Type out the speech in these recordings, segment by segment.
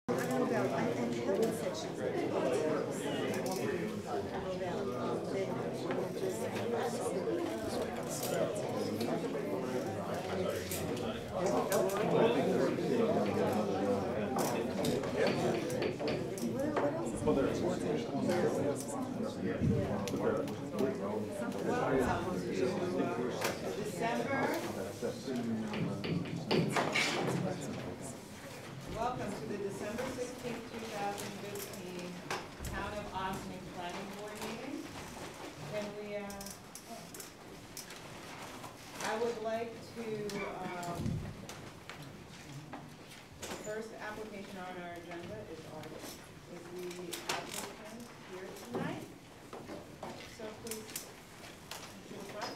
I don't know about, and Helen said she's going to go to her, so I don't know about, Welcome to the December 16th, 2015 Town of Ossining Planning Board meeting. Can we, I would like to, the first application on our agenda is the applicant here tonight. So please, to the front.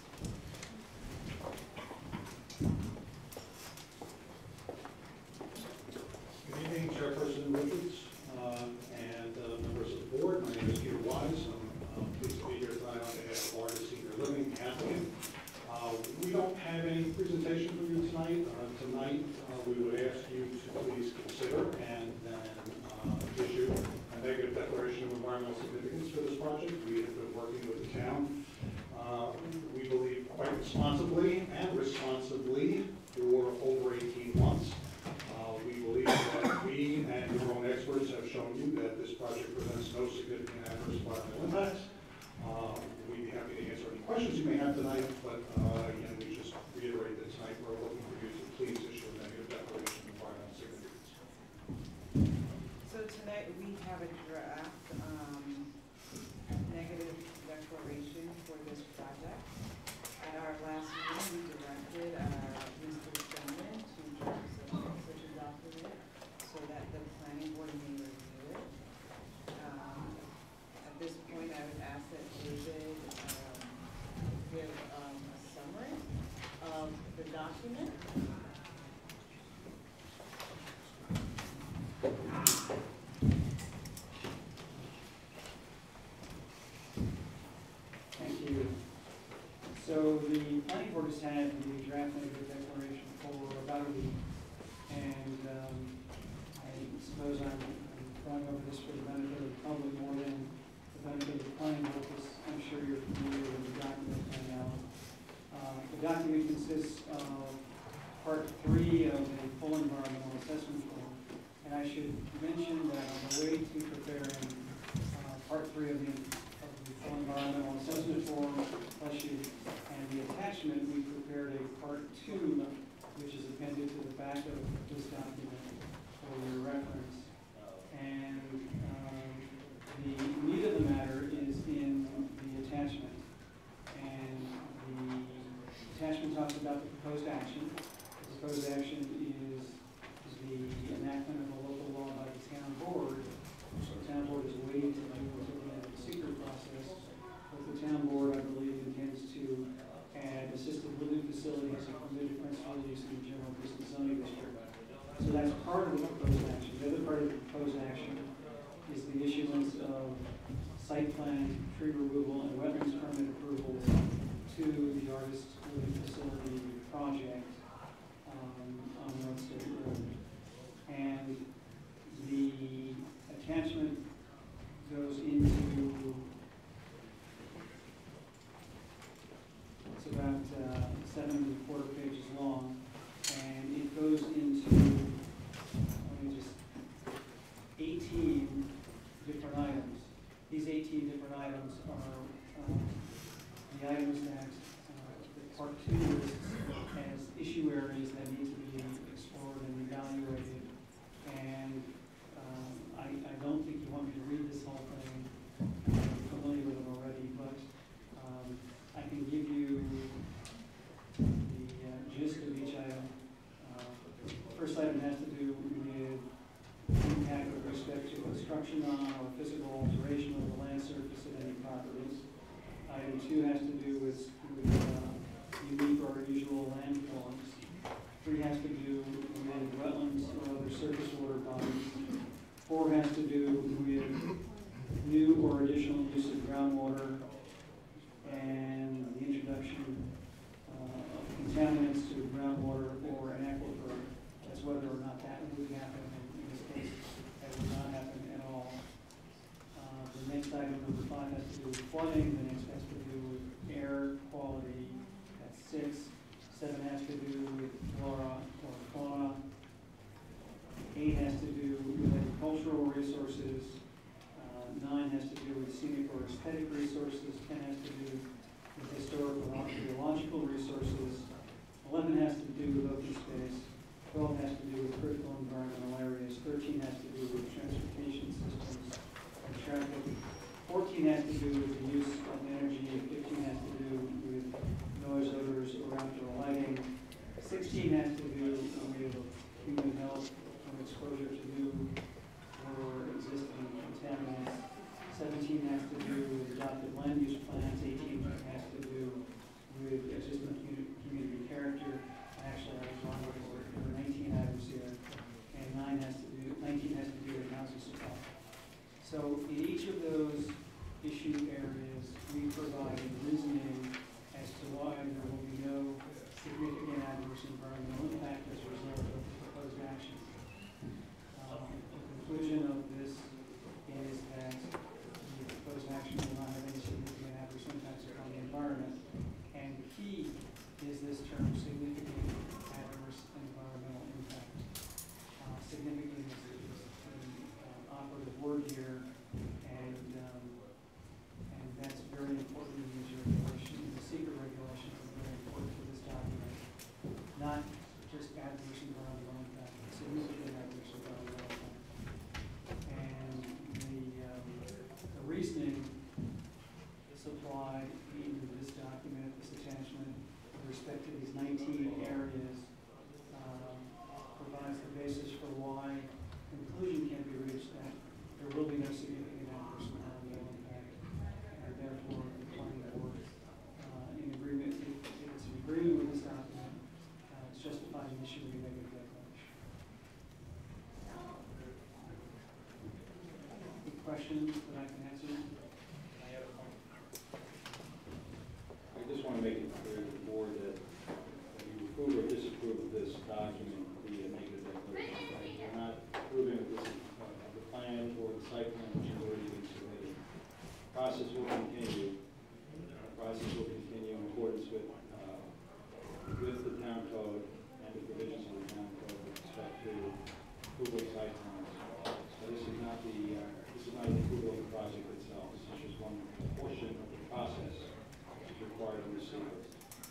Good evening, Chairperson Richards and members of the board. My name is Peter Wise. I'm pleased to be here tonight on behalf of Artis Senior Living applicant. We don't have any presentation for you tonight. Tonight, we would ask you to please consider and then issue a negative declaration of environmental significance for this project. We have been working with the town, we believe, quite responsibly and responsibly for over 18 months. We believe that we and your own experts have shown you that this project presents no significant adverse environmental impacts. We'd be happy to answer any questions you may have tonight, but again, we just reiterate that tonight we're looking for you to please issue a negative declaration of environmental significance. So tonight we have a draft negative declaration for this project. At our last meeting, we directed Mr. Sherman to draft such a document so that the planning board may review it. At this point, I would ask that David give a summary of the document. Thank you. So the planning board has had the draft negative declaration for about a week, and I suppose I'm going over this for the benefit of the public more than the benefit of the planning board, because I'm sure you're familiar with the document by now. The document consists of part 3 of a full environmental assessment form, and I should mention that on the way to preparing part 3 of the full environmental assessment form, and the attachment, we prepared a part 2, which is appended to the back of this document for your reference. And the meat of the matter is in the attachment. And the attachment talks about the proposed action. The proposed action is the enactment of a local law by the town board. So the town board is waiting to do until the end of the secret process. But the town board, I believe, intends to add assisted living facilities and permitted principal use in the general business zoning district. So that's part of the proposed action. The other part of the proposed action is the issuance of site plan, tree removal, and wetlands permit approvals to the Artis Living Facility project on North State Road. And the attachment goes into, it's about 7¼ pages long, and it goes into 18 different items. These 18 different items are the items that part 2 lists as issue areas that need to be explored and evaluated. And I don't think you want me to read this whole thing. I'm familiar with them already, but I can give you the gist of each item. First item has to do with impact with respect to construction on or physical alteration of the land surface of any properties. Item 2 has to do with unique or unusual land forms. 3 has to do with wetlands or other surface water bodies. 4 has to do with new or additional use of groundwater and the introduction of contaminants to groundwater or an aquifer. That's whether or not that would happen in this case. flooding, the next has to do with air quality, that's 6. 7 has to do with flora or fauna. 8 has to do with agricultural resources. 9 has to do with scenic or aesthetic resources. 10 has to do with historical and archaeological resources. 11 has to do with open space. 12 has to do with critical environmental areas. 13 has to do with transportation systems and traffic. 14 has to do with the use of energy. 15 has to do with noise, odors, or outdoor lighting. 16 has to do with human health from exposure to new or existing contaminants. 17 has to do with adopted land use plans. 18 has to do with existing community character. Actually, I was wrong, there were 19 items here. And 19 has to do with housing supply. So in each of those issue areas, we provide reasoning as to why there will be no significant adverse environmental impact as a result of the proposed actions. The conclusion of this is that the proposed action will not have any significant adverse impacts upon the environment. And the key is this term, significant adverse environmental impact. Significant is the operative word here, and that's very important in these regulations. The secret regulations are very important for this document. Not just adverse environmental impact, but significant adverse environmental impact. And the reasoning supplied in this document, this attachment, with respect to these 19 areas, provides the basis for why conclusion can be reached that there will be no significant adverse environmental impact, and therefore the planning board, in agreement, if it's in agreement with this document, it's justified in issuing a negative declaration. Any questions that I can answer? I just want to make it clear to the board that you approve or disapprove of this document via negative declaration. Right? We're not approving of this, the plan or the site plan which has already been submitted. The process will continue. The process will continue in accordance with the town code and the provisions of the town code with respect to approval of site plans. So this is not the approval of the project itself. This is just one portion of the process which is required under secret.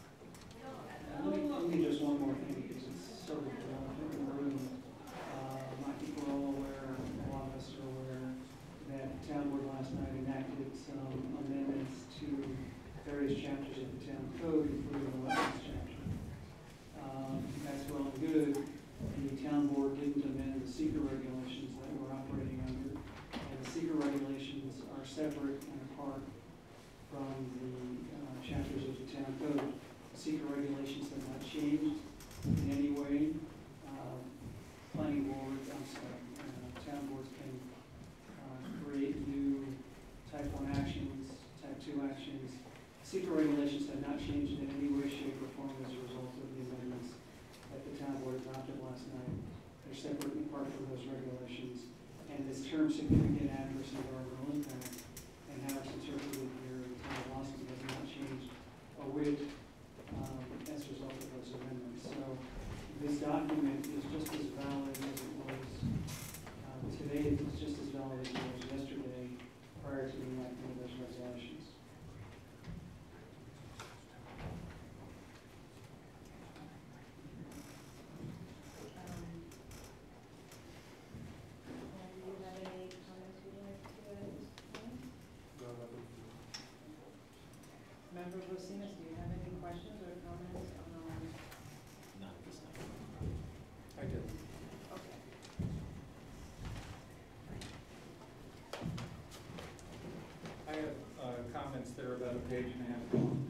Let me just one more thing, because it's sort of relevant in the room. I think we're all aware, a lot of us are aware, that the town board last night enacted some amendments to various chapters of the town code, including the wetlands chapter. That's well and good. The town board didn't amend the secret regulations that we're operating under, and the secret regulations are separate and apart from the chapters of the town code. Secret regulations have not changed in any way. Planning boards, town boards can create new type 1 actions, type 2 actions. Secret regulations have not changed in any way, shape, or form as a result of the amendments that the town board adopted last night. They're separate and apart from those regulations. And this term significant adverse environmental impact and how it's interpreted here in the town of Boston has not changed a whit as a result of those amendments. So this document is just as valid as it was today. It's just as valid as it was yesterday prior to the enactment of those regulations. Do you have any comments you'd like to add at this point? Member Rosinas, do you have any questions or comments on? Not this time. I do. Okay. I have comments that are about a page and a half long.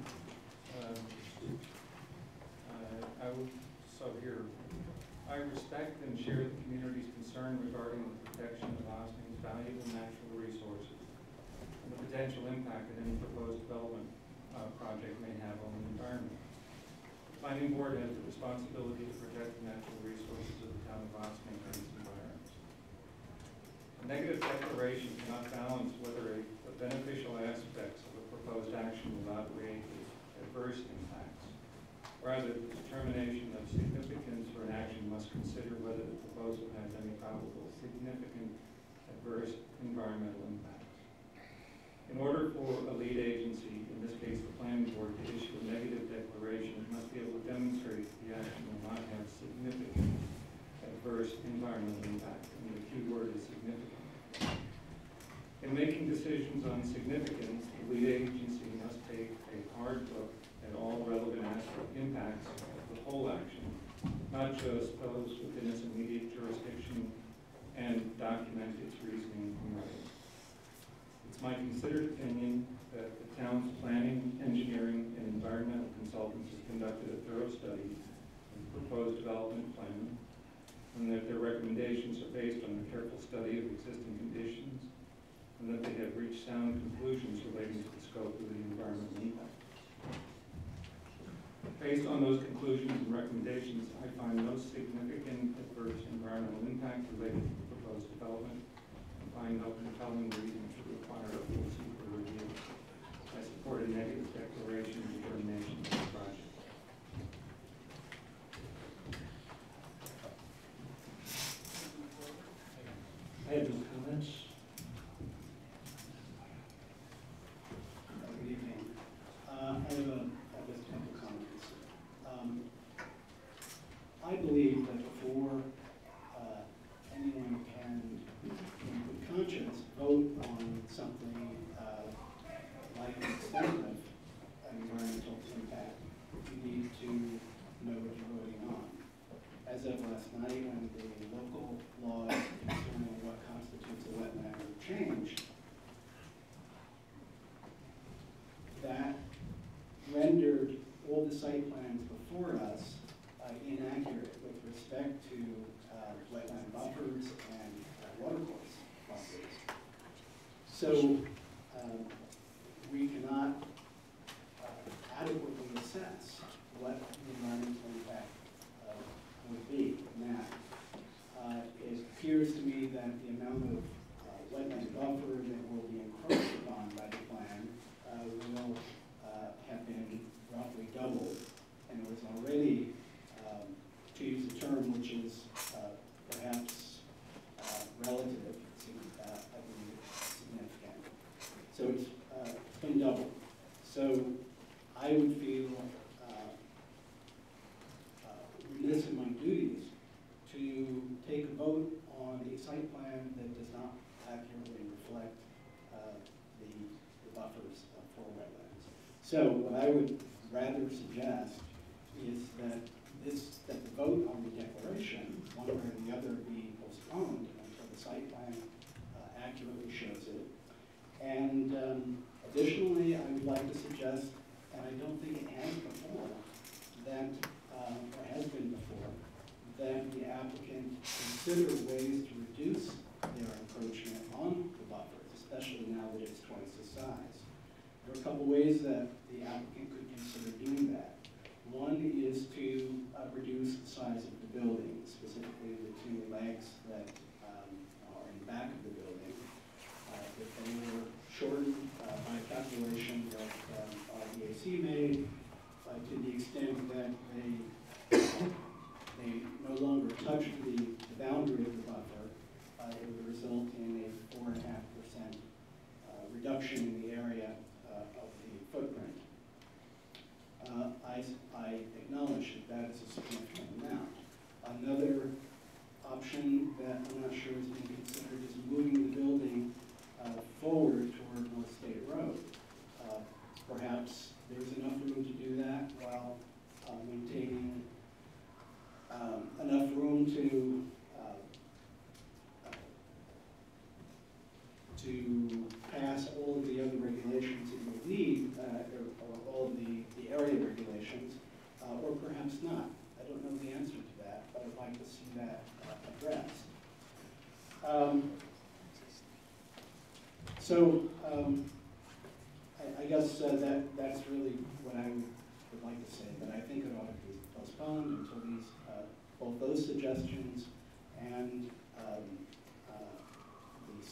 So here, I respect and share the community's concern regarding the protection of Ossining valuable natural resources and the potential impact that any proposed development project may have on the environment. The planning board has the responsibility to protect the natural resources of the town of Ossining and its environs. And negative declaration cannot balance whether the beneficial aspects of a proposed action will outweigh the adverse impacts. Rather, the determination of significance for an action must consider whether the proposal has any probable significant adverse environmental impacts. In order for a lead agency, in this case the planning board, to issue a negative declaration, it must be able to demonstrate that the action will not have significant adverse environmental impact, and the key word is significant. In making decisions on significance, the lead agency must take a hard look at all relevant impacts of the whole action, not just those within its immediate jurisdiction, and document its reasoning in writing. It's my considered opinion that the town's planning, engineering, and environmental consultants have conducted a thorough study of the proposed development plan, and that their recommendations are based on a careful study of existing conditions, and that they have reached sound conclusions relating to the scope of the environmental impact. Based on those conclusions and recommendations, I find no significant adverse environmental impact related to the proposed development, and find no compelling reason to require a full secret review. I support a negative declaration and determination of the project. I have no comments. Good evening. I have a couple comments. I believe that before anyone can, in good conscience, vote on something like an extent of environmental impact, you need to know what you're voting on. As of last night, when the local laws concerning what constitutes a wetland were changed, that rendered all the site plans before us inaccurate with respect to wetland buffers and watercourse buffers. So we cannot adequately assess what the environmental impact would be. Now, it appears to me that the amount of wetland buffer that will be encroached upon by the plan will have been roughly doubled, and it was already, to use a term which is perhaps relative, I believe, significant. So it's been doubled. So I would feel remiss in my duties to take a vote on a site plan that does not accurately reflect the buffers for wetlands. So what I would rather suggest is that the vote on the declaration, one way or the other, be postponed until the site plan accurately shows it. And additionally, I would like to suggest, and I don't think it has before, that, or has been before, that the applicant consider ways to reduce their encroachment on the buffers, especially now that it's twice the size. There are a couple ways that the applicant could consider doing that. One is to reduce the size of the building, specifically the two legs that are in the back of the building. If they were shortened by calculation that RDAC made, to the extent that they no longer touch the boundary of the buffer, it would result in a 4.5% reduction in the area of the footprint. I acknowledge that that is a significant amount. Another option that I'm not sure is being considered is moving the building forward toward North State Road. Perhaps there's enough room to do that while maintaining enough room to pass all of the other regulations that you need, or all of the area regulations, or perhaps not. I don't know the answer to that, but I'd like to see that addressed. I guess that's really what I would like to say, but I think it ought to be postponed until these, both those suggestions and the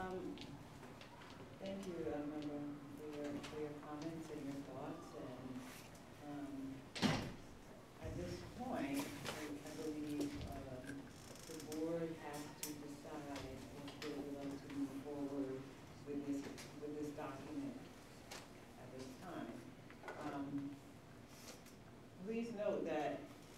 Thank you, member, for your comments and your thoughts, and, at this point, I believe, the board has to decide if they would like to move forward with this document at this time. Please note that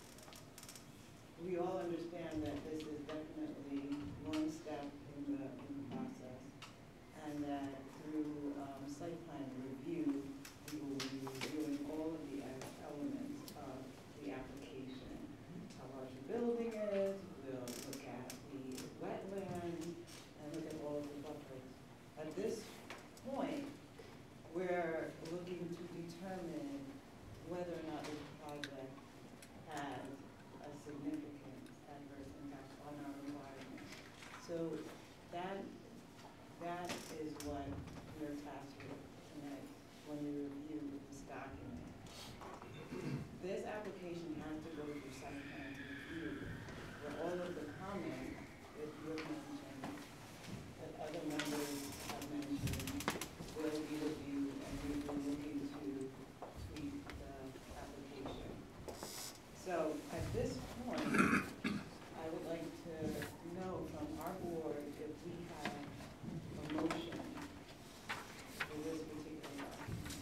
we all understand that this is definitely one step in the process, and that through site plan review, we will be reviewing all of the elements of the application. How large the building is, we'll look at the wetland, and look at all of the buffers. At this point, we're looking to determine whether or not this project has a significant adverse impact on our environment. So that is what we're tasked with tonight when we review this document. This application has to go through site plan review, where all of the comments that you have mentioned, that other members have mentioned, will be reviewed, and we will look into tweak the application. So at this point, I would like to know from our board if we have a motion for this particular document.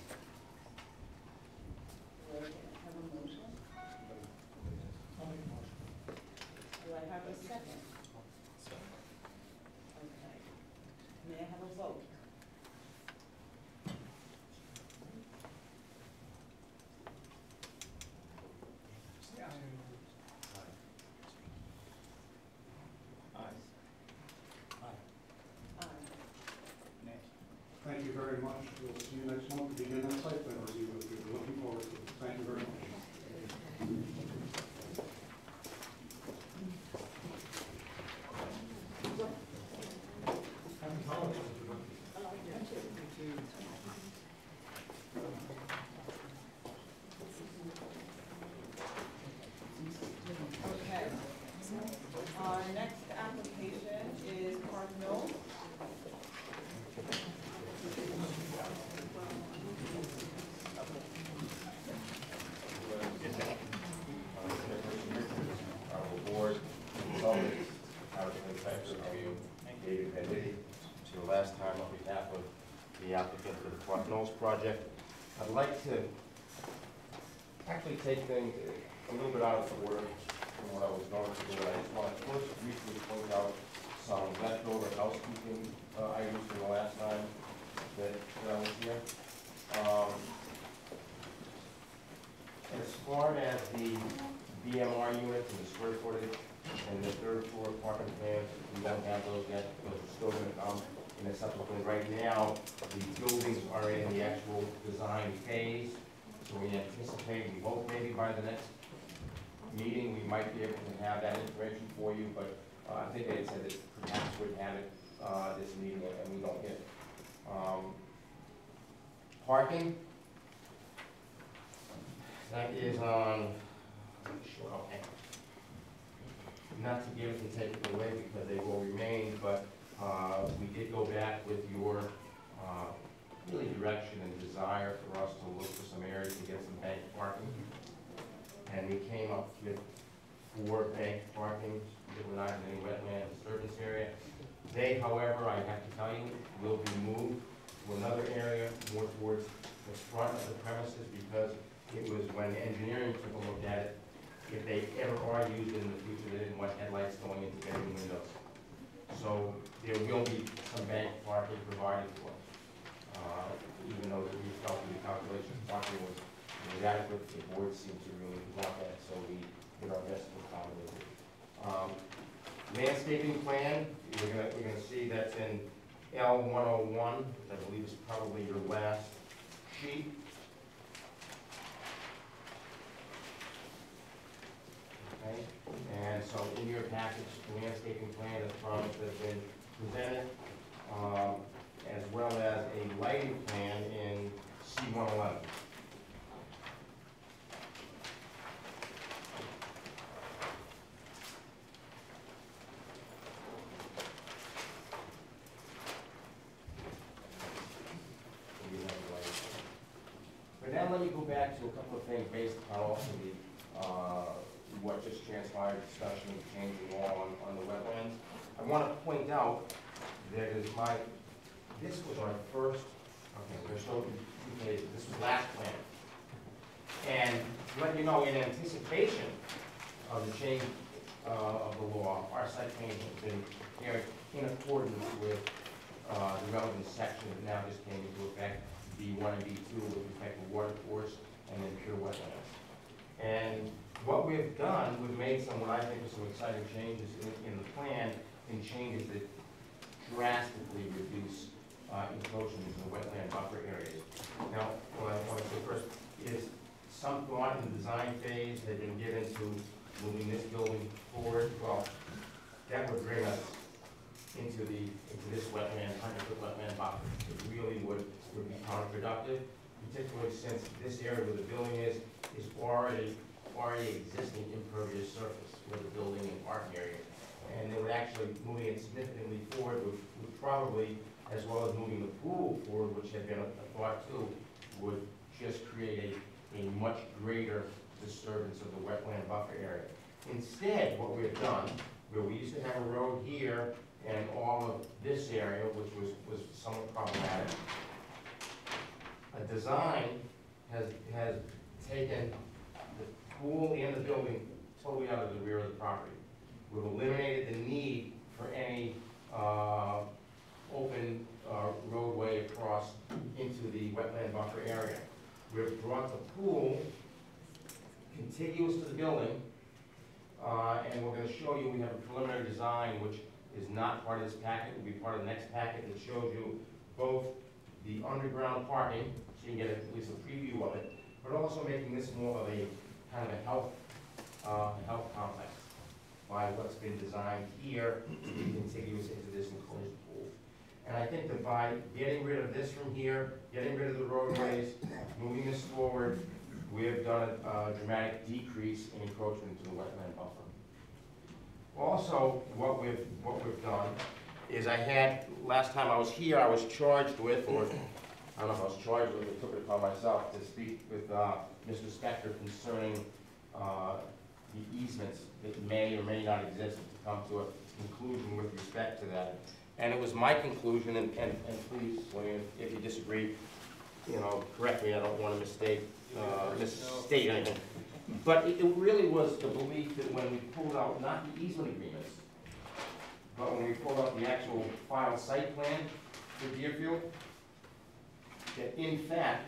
Do I have a motion? Do I have a second? Okay. May I have a vote? Aye. Thank you very much. We'll see you next month to begin that site plan review. We're looking forward to it. Thank you very much. Okay. Our next application is Park Mill. Our board, consultants, our inspector, David Benedict, to the last time on behalf of the applicant for the Park Knolls project. I'd like to actually take things a little bit out of order from what I was going to do. I just want to first briefly point out some leftover housekeeping items from the last time that I was here. As far as the BMR units and the square footage and the third floor apartment plans, we don't have those yet. Those are still going to come in a subsequent. Right now, the buildings are in the actual design phase, so we anticipate, we hope maybe by the next meeting, we might be able to have that information for you, but I think they said that perhaps we'd have it this meeting, and we don't yet. Parking. That is on, okay. Not to give it and take it away because they will remain, but we did go back with your really direction and desire for us to look for some areas to get some bank parking. And we came up with 4 bank parking that were not in any wetland disturbance area. They, however, I have to tell you, will be moved to another area more towards the front of the premises because it was when engineering took a look at it, if they ever are used in the future, they didn't want headlights going into bedroom windows. So there will be some bank parking provided for us. Even though we felt the calculation of parking was adequate, the board seemed to really want that, so we did our best to accommodate it. Landscaping plan, you're gonna see that's in L101, which I believe is probably your last sheet. Okay, and so in your package, the landscaping plan, the drawings that have been presented, as well as a lighting plan in C111. let me go back to a couple of things based upon also the, what just transpired, discussion of changing law on the wetlands. I want to point out that this was our first, okay, there's no two pages, this was last plan. And to let you know, in anticipation of the change of the law, our site plan has been carried in accordance with the relevant section that now just came into effect, B1 and B2 with respect to water course and then pure wetlands. And what we've done, we've made some, what I think are some exciting changes in the plan, and changes that drastically reduce encroachment into the wetland buffer areas. Now, what I want to say first is some thought in the design phase had been given to moving this building forward. Well, that would bring us into this wetland, 100-foot wetland buffer. It really would be counterproductive, particularly since this area where the building is already existing impervious surface where the building and parking area. And they would actually, moving it significantly forward would probably, as well as moving the pool forward, which had been a thought too, would just create a much greater disturbance of the wetland buffer area. Instead, what we've done, where we used to have a road here and all of this area, which was somewhat problematic, a design has taken the pool and the building totally out of the rear of the property. We've eliminated the need for any open roadway across into the wetland buffer area. We've brought the pool contiguous to the building, and we're going to show you, we have a preliminary design which is not part of this packet, will be part of the next packet that shows you both the underground parking, so you can get at least a preview of it, but also making this more of a kind of a health complex by what's been designed here to be contiguous into this enclosed pool. And I think that by getting rid of this from here, getting rid of the roadways, moving this forward, we have done a dramatic decrease in encroachment into the wetland buffer. Also, what we've done is last time I was here, I was charged with, or I don't know if I was charged with, I took it upon myself to speak with Mr. Spector concerning the easements that may or may not exist, to come to a conclusion with respect to that. And it was my conclusion, and please, William, if you disagree, correct me, I don't want to misstate anything. But it really was the belief that when we pulled out, not the easement agreements, but when we pulled out the actual final site plan for Deerfield, that in fact,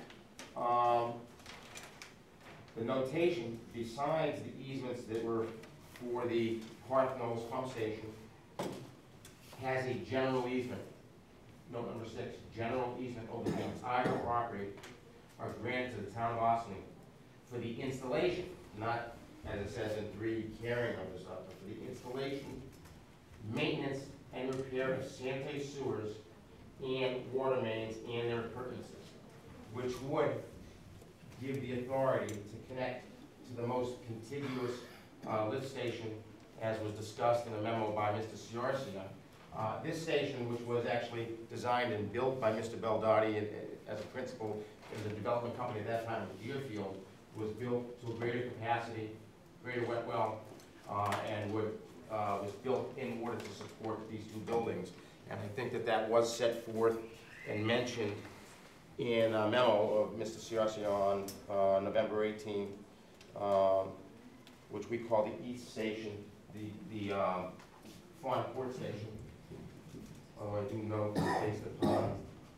the notation, besides the easements that were for the Park Knolls pump station, has a general easement. Note number 6, general easement over the entire property are granted to the town of Ossining for the installation, not, as it says in 3, carrying of the stuff, but for the installation, maintenance, and repair of sanitary sewers and water mains and their appurtenances, which would give the authority to connect to the most contiguous lift station, as was discussed in a memo by Mr. Ciarcia. This station, which was actually designed and built by Mr. Beldotti as a principal in the development company at that time, Deerfield, was built to a greater capacity, greater wet well, and was built in order to support these 2 buildings. And I think that was set forth and mentioned in a memo of Mr. Ciarcia on November 18th, which we call the East Station, the Fawn Court Station. I do note based upon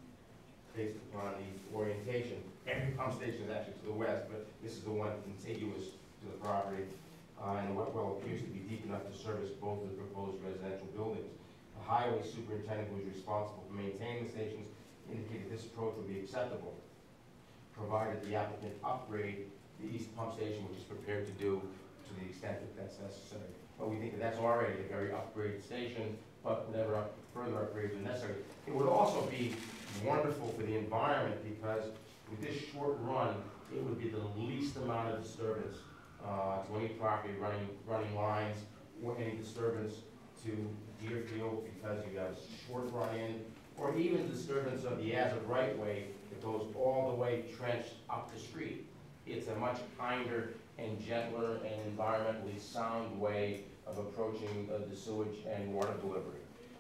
the orientation, every pump station is actually to the west, but this is the one contiguous to the property, and the wet well appears to be deep enough to service both of the proposed residential buildings. The highway superintendent, who is responsible for maintaining the stations, indicated this approach would be acceptable, provided the applicant upgrade the east pump station, which is prepared to do to the extent that that's necessary. But we think that that's already a very upgraded station, but whatever further upgrades are necessary. It would also be wonderful for the environment, because with this short run, it would be the least amount of disturbance to any property running lines, or any disturbance to Deerfield, because you have a short run in, or even disturbance of the as-of right-way that goes all the way trenched up the street. It's a much kinder and gentler and environmentally sound way of approaching the sewage and water delivery.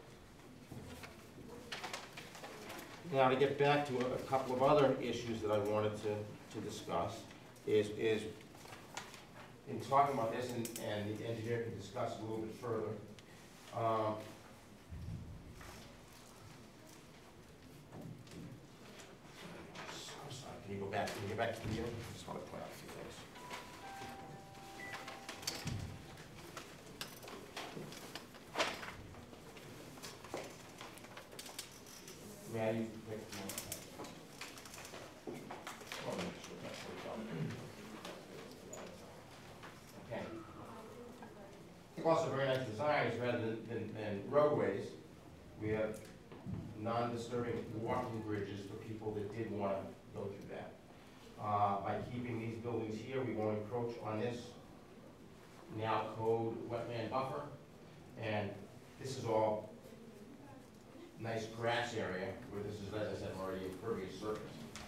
Now, to get back to a couple of other issues that I wanted to discuss is in talking about this, and the engineer can discuss a little bit further. I'm sorry, can you go back? Can you get back to the beginning? I just want to point out a few things. May I use the picture? Okay. Also, very nice designs rather than roadways. We have non-disturbing walking bridges for people that did want to go through that. By keeping these buildings here, we won't encroach on this now code wetland buffer. And this is all nice grass area where this is, as I said, already impervious surface.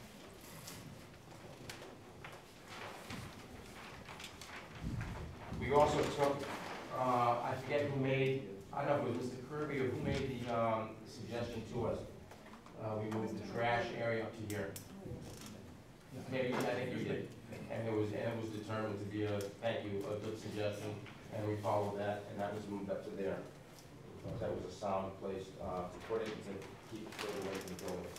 We also took, I forget who made, I don't know if it was Mr. Kirby or who made the suggestion to us. We moved the trash area up to here. Maybe, I think you did. And it was determined to be a, thank you, a good suggestion, and we followed that, and that was moved up to there. That was a sound place to put it and to keep it further away from the building.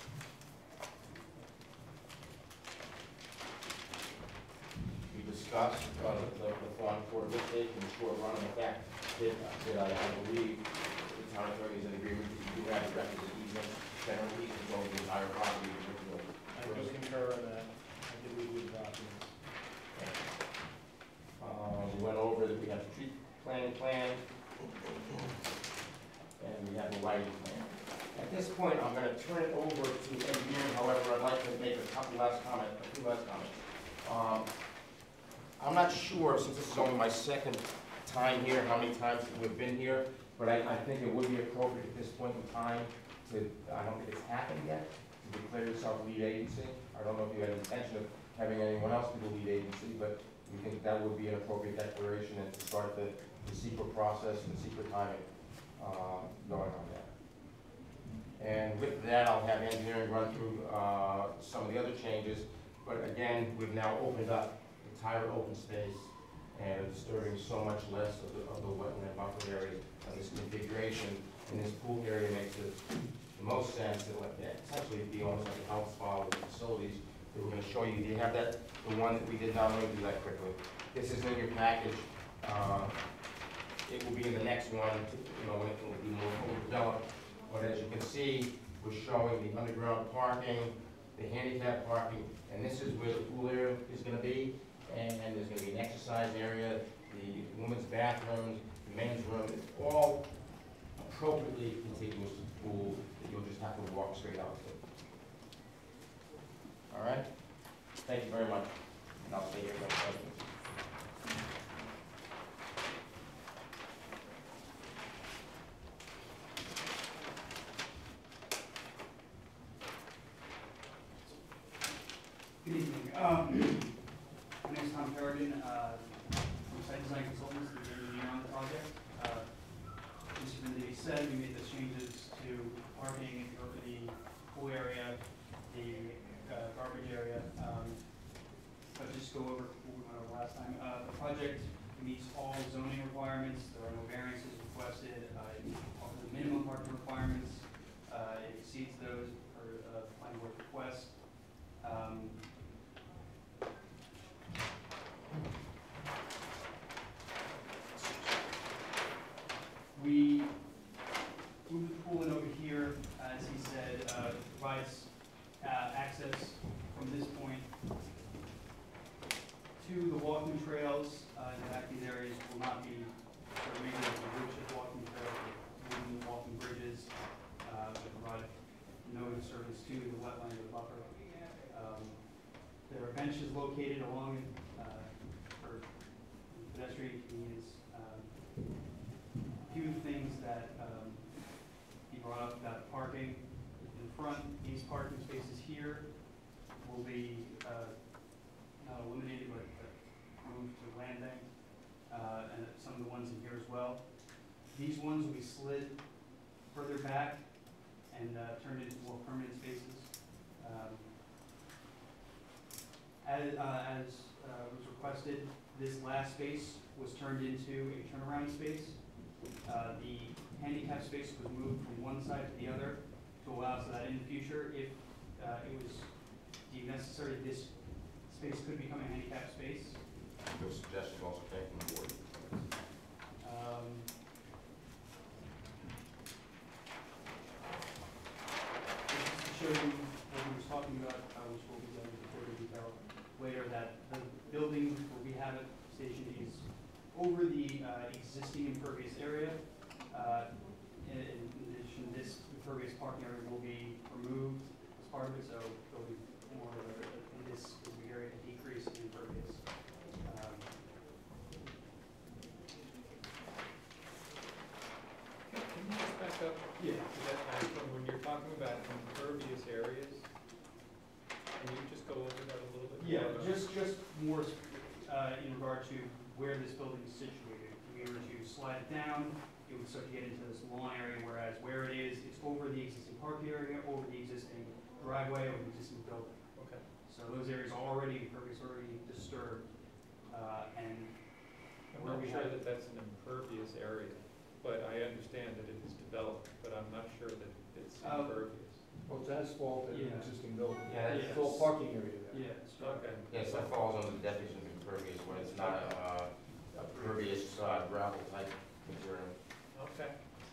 We discussed the Fawn Court lift station, the short run, and the fact that I believe the town attorney is in agreement that you do have a requisite easement, general easement over the entire property. I do concur on that. I did review the documents. We went over that we have the tree planting plan, and we have the lighting plan. At this point, I'm going to turn it over to engineering. However, I'd like to make a few last comments. I'm not sure, since this is only my second time here, how many times we've been here, but I think it would be appropriate at this point in time to, I don't think it's happened yet, to declare yourself lead agency. I don't know if you had intention of having anyone else be the lead agency, but we think that would be an appropriate declaration and to start the secret process and the secret timing going on that. And with that, I'll have engineering run through some of the other changes, but again, we've now opened up entire open space and are disturbing so much less of the wetland buffer area of this configuration. And this pool area makes the most sense to let that essentially be almost like a health spa with facilities that we're going to show you. Do you have that? The one that we did not let me do that quickly. This is in your package. It will be in the next one, when it will be more fully developed. But as you can see, we're showing the underground parking, the handicap parking, and this is where the pool area is going to be. And there's going to be an exercise area, the women's bathrooms, the men's room. It's all appropriately contiguous to the pool that you'll just have to walk straight out to. All right? Thank you very much. And I'll stay here for questions. Good evening. My name is Tom Kerrigan, from Site Design Consultants, the engineer on the project. As Mindy said, we made the changes to parking, the pool area, the garbage area. But just go over what we went over last time. The project meets all zoning requirements. There are no variances requested. It offers the minimum parking requirements. It exceeds those per planning board request. We moved the pool in over here, as he said, provides access from this point to the walking trails. In fact, these areas will not be remaining as a ridge of walking trails, wooden walking bridges that provide no disturbance to the wetland or the buffer. There are benches located along it for pedestrian convenience. A few things that he brought up about parking. front, these parking spaces here will be not eliminated, but moved to landing, and some of the ones in here as well. These ones will be slid further back and turned into more permanent spaces. As was requested, this last space was turned into a turnaround space. The handicap space was moved from one side to the other to allow so that in the future, if it was deemed necessary, this space could become a handicap space. Your suggestion also came from the board. Just to show you what we were talking about, which will be done in further detail later, that the building where we have it stationed is over the existing impervious area. In addition, this impervious parking area will be removed as part of it, so there'll be more of a, in this will be area, a decrease in impervious. Can you just back up? Yeah. To that last one, when you're talking about impervious areas, can you just go over that a little bit? Yeah, more? just more in regard to where this building is situated. If we were to slide it down, it would start to get into this lawn area, whereas where it is, it's over the existing park area, over the existing driveway, or the existing building. Okay. So those areas are already impervious, already disturbed, and I'm not sure that that's an impervious area, but I understand that it is developed, but I'm not sure that it's impervious. Well, it's asphalt and an Yeah. existing building. Yeah, that's- It's all parking area there. yeah, it's right. Okay. Yes, that falls under the definition of impervious, when it's not a pervious gravel type material. Okay.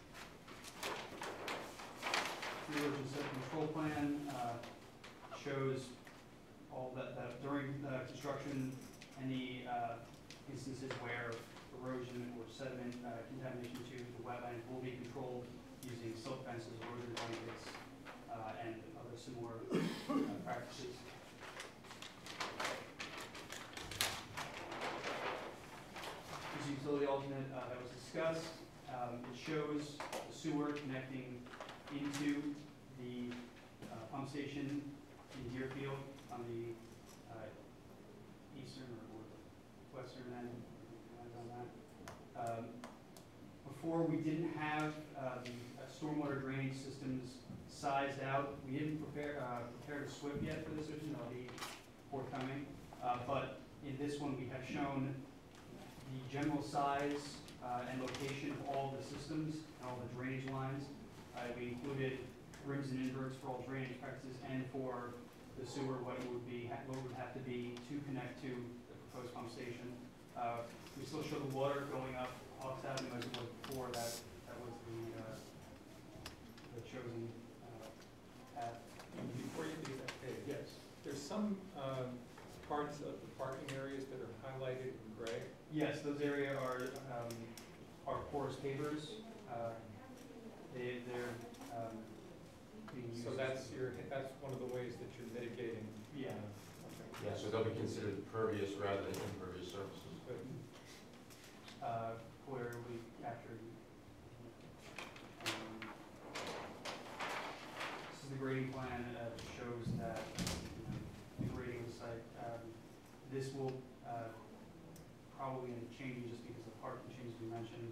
The erosion set control plan shows all that during construction, any instances where erosion or sediment contamination to the wetland will be controlled using silt fences, erosion blankets, and other similar practices. This utility alternate that was discussed, it shows the sewer connecting into the pump station in Deerfield on the eastern or western end, on that. Before, we didn't have the stormwater drainage systems sized out. We didn't prepare a SWIP yet for this, which will be forthcoming. But in this one, we have shown the general size and location of all the systems and all the drainage lines. We included rims and inverts for all drainage practices and for the sewer, what it would be, what would have to be to connect to the proposed pump station. We still show the water going up Hawks Avenue as it was before. That was the chosen path. Before you do that, Dave, Yes. there's some parts of the parking areas that are highlighted in gray. Yes, those areas are porous pavers. They're being used. So that's one of the ways that you're mitigating. Yeah. Okay. Yeah, so they'll be considered pervious rather than impervious surfaces. Good. Where we captured. This is the grading plan that shows that the grading of the site. This will probably end up changing just because of the parking changes we mentioned.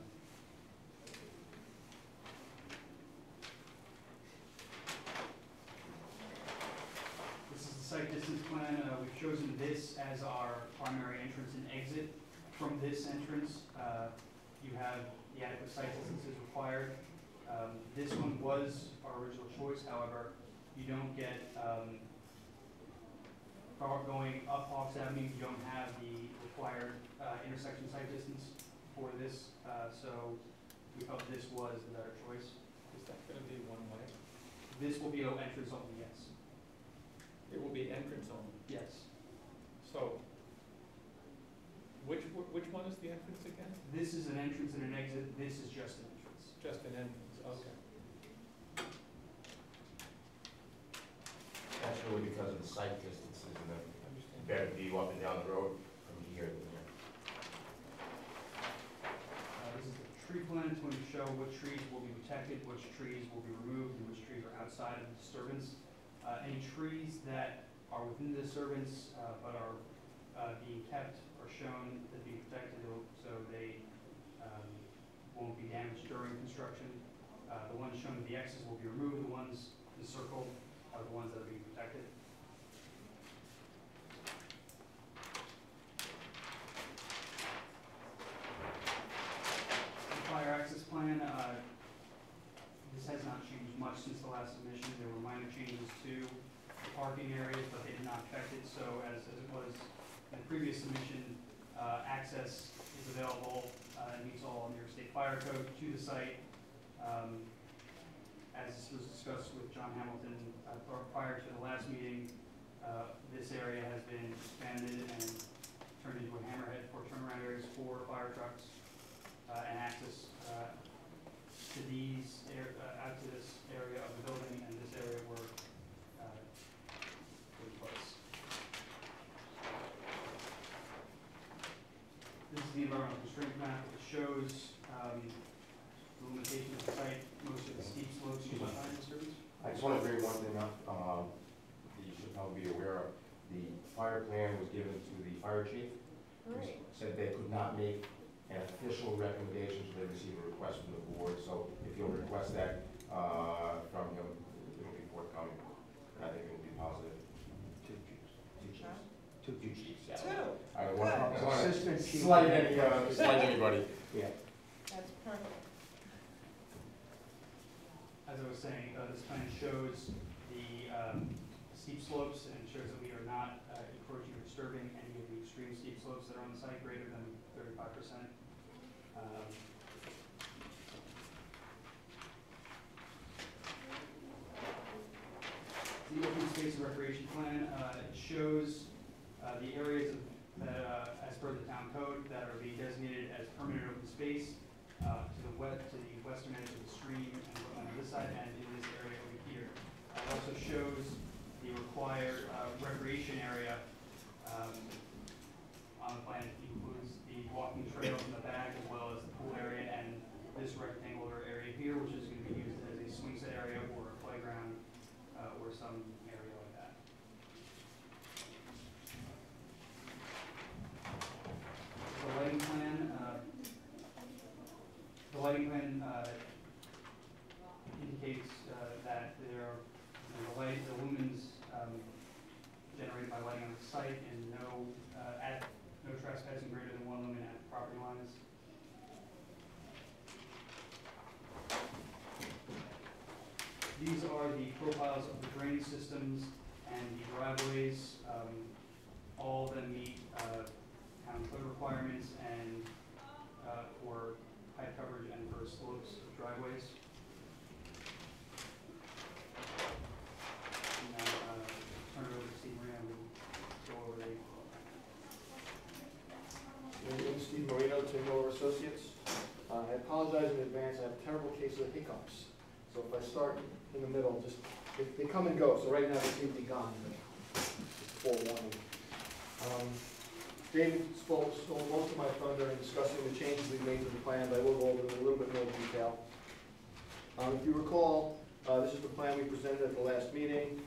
This is the site distance plan. We've chosen this as our primary entrance and exit. From this entrance, you have the adequate site distances required. This one was our original choice, however, you don't get, going up Hawks Avenue, you don't have the required intersection site distance for this, so we felt this was the better choice. Is that going to be one way? This will be an entrance only, yes. It will be entrance only. Yes. So, which one is the entrance again? This is an entrance and an exit, this is just an entrance. Just an entrance, okay. That's really because of the site distances and the Understand. better view up and down the road from here to there. This is the tree plan is going to show which trees will be protected, which trees will be removed, and which trees are outside of the disturbance. Any trees that are within the disturbance but are being kept are shown to be protected so they won't be damaged during construction. The ones shown to the X's will be removed. The ones encircled are the ones that are being protected. The fire access plan, this has not changed much since the last submission. There were minor changes to the parking areas, but they did not affect it. So as it was in the previous submission, access is available and meets all New York State Fire Code to the site. As this was discussed with John Hamilton prior to the last meeting, this area has been expanded and turned into a hammerhead for turnaround areas for fire trucks and access to these out to this area of the building and this area were in place. This is the environmental constraint map. It shows the limitation of the site, most of the steep slopes and wetland disturbance. I just want to bring one thing up, you should probably be aware of. The fire plan was given to the fire chief. Right. Said they could not make an official recommendation, so they received a request from the board. So if you'll request that from him, it'll be forthcoming. And I think it'll be positive. Two chiefs. Two chiefs, yeah. Two. I don't want to Assistant chief. slight anybody. Yeah. That's perfect. As I was saying, this plan shows the steep slopes and shows that we are not encroaching or disturbing any of the extreme steep slopes that are on the site greater than 35%. The open space and recreation plan, it shows the areas that, as per the town code, that are being designated as permanent open space to the western edge of the stream and on this side and in this area over here. It also shows the required recreation area on the plan. It includes the walking trails in the back as well as the pool area and this rectangular area here, which is going to be used as a swing set area or a playground or some area like that. The lighting plan. The lighting plan indicates that there are the lumens generated by lighting on the site and no trespassing greater than 1 lumen at property lines. These are the profiles of the drainage systems and the driveways. All of them meet town code requirements and for height coverage and for slopes of driveways. And now turn it over to Steve Marino to go over the. My name is Steve Marino, Timber Associates. I apologize in advance. I have a terrible case of the hiccups. So if I start in the middle, just they come and go. So right now they seem to be gone. Just forewarning. David stole most of my thunder in discussing the changes we've made to the plan, but I will go over them in a little bit more detail. If you recall, this is the plan we presented at the last meeting.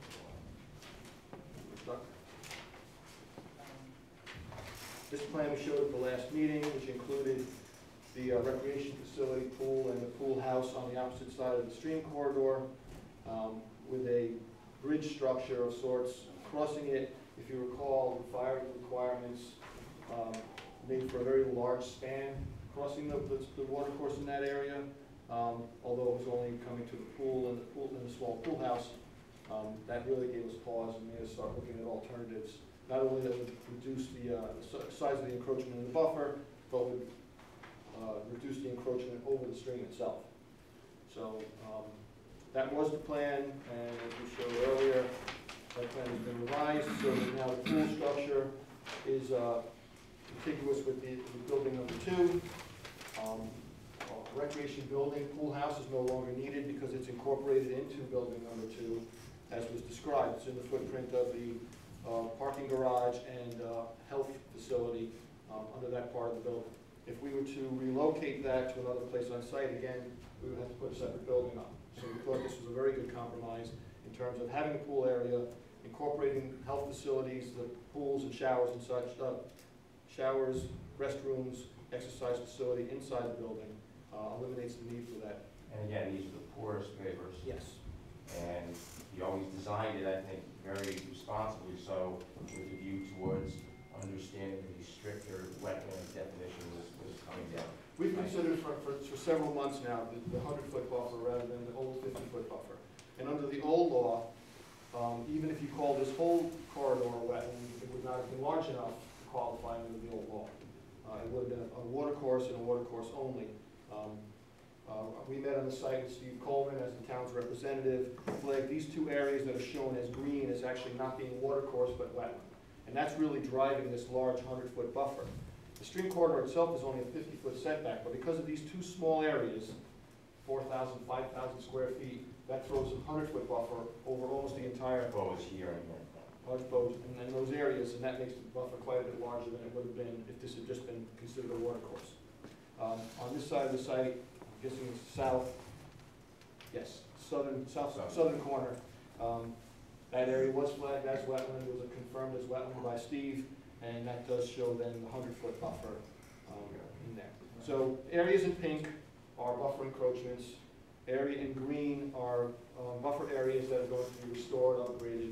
This plan we showed at the last meeting, which included the recreation facility, pool, and the pool house on the opposite side of the stream corridor, with a bridge structure of sorts crossing it. If you recall, the fire requirements made for a very large span crossing the water course in that area. Although it was only coming to the pool and the small pool house, that really gave us pause and made us start looking at alternatives. Not only that would reduce the size of the encroachment in the buffer, but would reduce the encroachment over the stream itself. So that was the plan, and as we showed earlier, that plan has been revised so that now the pool structure is contiguous with the building number 2. Recreation building, pool house is no longer needed because it's incorporated into building number 2, as was described. It's in the footprint of the parking garage and health facility under that part of the building. If we were to relocate that to another place on site, again, we would have to put a separate building up. So we thought this was a very good compromise in terms of having a pool area, incorporating health facilities, the pools and showers and such, showers, restrooms, exercise facility inside the building, eliminates the need for that. And again, these are the poorest waivers. Yes. And he always designed it, I think, very responsibly so, with a view towards understanding the stricter wetland definition was coming down. We've considered for several months now the 100-foot buffer rather than the old 50-foot buffer. And under the old law, even if you call this whole corridor a wetland, it would not have been large enough to qualify under the old law. It would have been a water course and a water course only. We met on the site with Steve Coleman as the town's representative, flagged these two areas that are shown as green as actually not being water course but wetland. And that's really driving this large 100-foot buffer. The stream corridor itself is only a 50-foot setback, but because of these two small areas, 4,000, 5,000 square feet, that throws a 100-foot buffer over almost the entire Bows here and here. large boat and those areas, and that makes the buffer quite a bit larger than it would have been if this had just been considered a water course. On this side of the site, I'm guessing it's south, yes, southern corner. That area was flagged as wetland, it was confirmed as wetland by Steve, and that does show then the 100-foot buffer in there. So areas in pink are buffer encroachments. Area in green are buffer areas that are going to be restored, upgraded.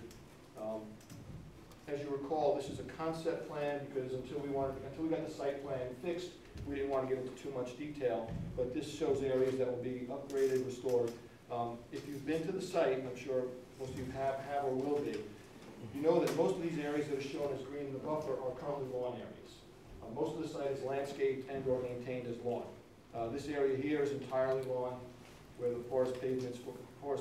As you recall, this is a concept plan because until we got the site plan fixed, we didn't want to get into too much detail, but this shows areas that will be upgraded, restored. If you've been to the site, I'm sure most of you have or will be, you know that most of these areas that are shown as green in the buffer are currently lawn areas. Most of the site is landscaped and or maintained as lawn. This area here is entirely lawn, where the porous pavement for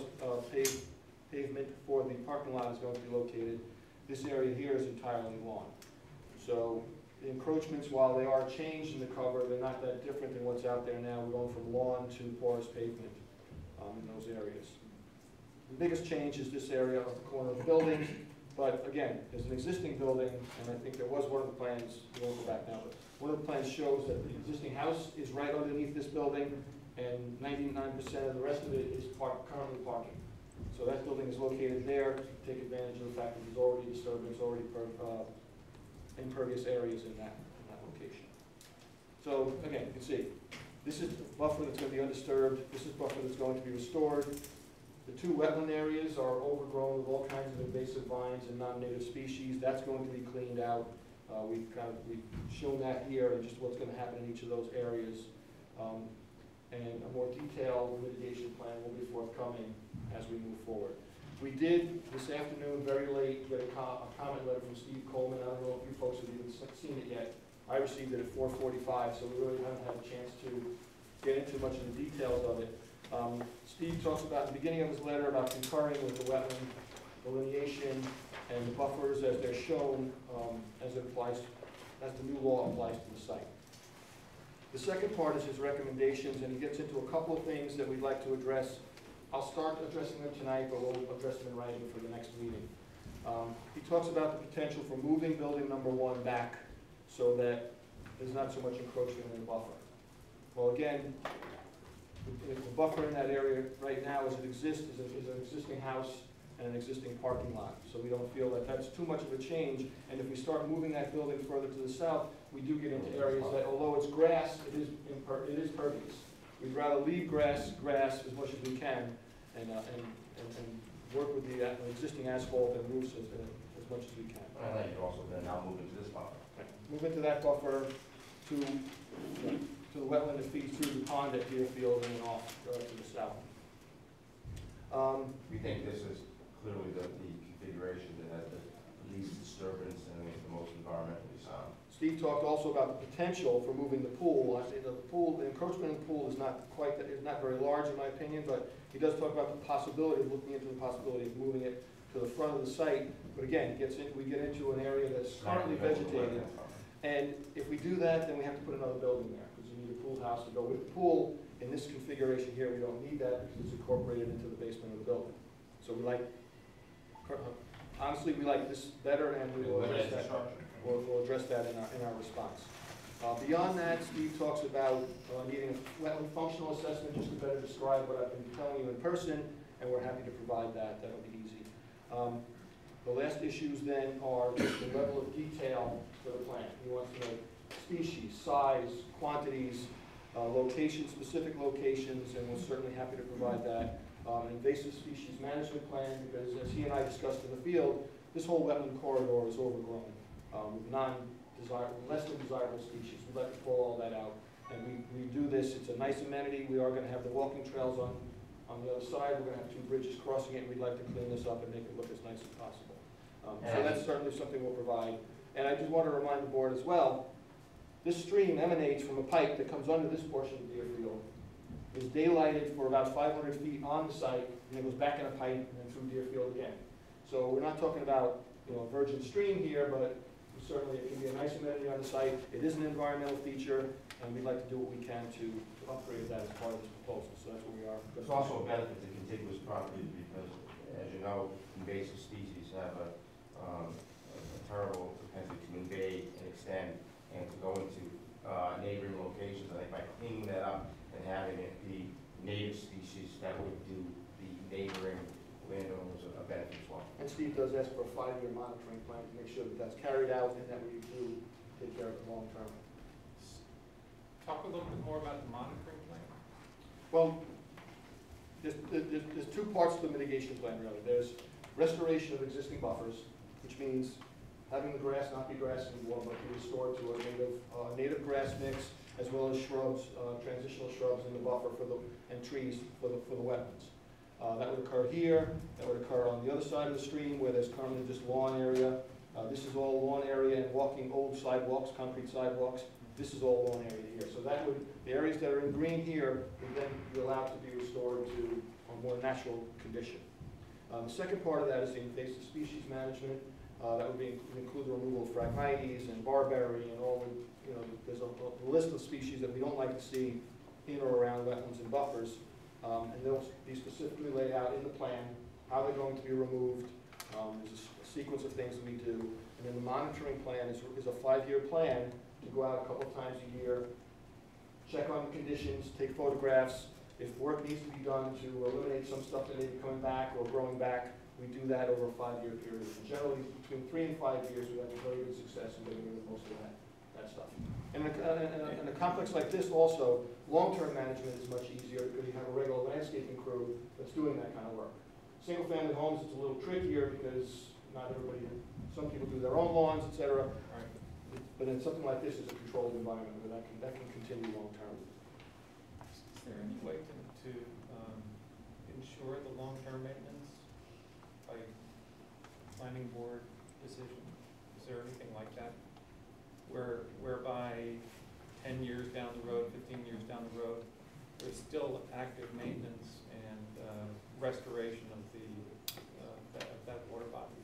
the parking lot is going to be located. This area here is entirely lawn. So the encroachments, while they are changed in the cover, they're not that different than what's out there now. We're going from lawn to porous pavement in those areas. The biggest change is this area of the corner of the building, but again, there's an existing building, and I think there was one of the plans, we won't go back now, but one of the plans shows that the existing house is right underneath this building, and 99% of the rest of it is currently parking. So that building is located there to take advantage of the fact that there's already disturbance, already impervious areas in that location. So again, you can see, this is the buffer that's going to be undisturbed, this is buffer that's going to be restored. The two wetland areas are overgrown with all kinds of invasive vines and non-native species. That's going to be cleaned out. We've shown that here and just what's going to happen in each of those areas. And a more detailed mitigation plan will be forthcoming as we move forward. We did, this afternoon, very late, get a comment letter from Steve Coleman. I don't know if you folks have even seen it yet. I received it at 4:45, so we really haven't had a chance to get into much of the details of it. Steve talks about, in the beginning of his letter, about concurring with the wetland delineation and the buffers as they're shown as the new law applies to the site. The second part is his recommendations, and he gets into a couple of things that we'd like to address. I'll start addressing them tonight, but we'll address them in writing for the next meeting. He talks about the potential for moving building number 1 back so that there's not so much encroachment in the buffer. Well, again, the buffer in that area right now as it exists is an existing house and an existing parking lot. So we don't feel that that's too much of a change. And if we start moving that building further to the south, we do get into areas that, although it's grass, it is pervious. We'd rather leave grass as much as we can and work with the existing asphalt and roofs as much as we can. And then you also then now move into this buffer. Move into that buffer to the wetland that feeds through the pond at Deerfield and then off to the south. We think this is clearly the configuration that has the least disturbance and is the most environmentally sound. Steve talked also about the potential for moving the pool. I say the encroachment in the pool is not very large in my opinion, but he does talk about the possibility of looking into the possibility of moving it to the front of the site. But again, we get into an area that's currently vegetated. And if we do that, then we have to put another building there, because you need a pool house to go with the pool. In this configuration here, we don't need that because it's incorporated into the basement of the building. So honestly, we like this better, and we will address that. We'll address that in our response. Beyond that, Steve talks about needing a wetland functional assessment, just to better describe what I've been telling you in person, and we're happy to provide that. That'll be easy. The last issues then are just the level of detail for the plan. He wants to know species, size, quantities, locations, specific locations, and we're certainly happy to provide that. An invasive species management plan, because as he and I discussed in the field, this whole wetland corridor is overgrown with less than desirable species. We'd like to pull all that out. And we do this, it's a nice amenity. We are going to have the walking trails on the other side. We're going to have 2 bridges crossing it, and we'd like to clean this up and make it look as nice as possible. So that's certainly something we'll provide. And I just want to remind the board as well, this stream emanates from a pipe that comes under this portion of Deerfield, is daylighted for about 500 feet on the site, and it goes back in a pipe and then through Deerfield again. So we're not talking about, you know, a virgin stream here, but certainly it can be a nice amenity on the site. It is an environmental feature, and we'd like to do what we can to upgrade that as part of this proposal. So that's where we are. There's also a benefit to contiguous properties because, as you know, invasive species have a terrible propensity to invade and extend and to go into neighboring locations. I think by cleaning that up and having it be native species, that would do the neighboring landowners a benefit as well. And Steve does ask for a 5-year monitoring plan to make sure that that's carried out and that we do take care of it long term. Talk a little bit more about the monitoring plan. Well, there's 2 parts to the mitigation plan, really. There's restoration of existing buffers, which means having the grass not be grass anymore, but be restored to a native grass mix, as well as shrubs, transitional shrubs in the buffer and trees for the wetlands. That would occur here. That would occur on the other side of the stream where there's currently just lawn area. This is all lawn area and walking old sidewalks, concrete sidewalks. This is all lawn area here. So that would, the areas that are in green here would then be allowed to be restored to a more natural condition. The second part of that is the invasive species management. That would include the removal of Phragmites and barberry and all the, you know, there's a list of species that we don't like to see in or around wetlands and buffers. And they'll be specifically laid out in the plan, how they're going to be removed. There's a sequence of things that we do. And then the monitoring plan is a 5-year plan to go out a couple of times a year, check on the conditions, take photographs. If work needs to be done to eliminate some stuff that may be coming back or growing back, we do that over a 5-year period. And generally, between 3 and 5 years, we have very good success in getting rid of most of that stuff. And in a complex like this also, long-term management is much easier because you have a regular landscaping crew that's doing that kind of work. Single-family homes, it's a little trickier because not everybody, some people do their own lawns, etc. Right. But in something like this, it's a controlled environment where that can continue long-term. Is there any way to ensure the long-term maintenance by planning board decision? Is there anything like that? Whereby 10 years down the road, 15 years down the road, there's still active maintenance and restoration of that water body.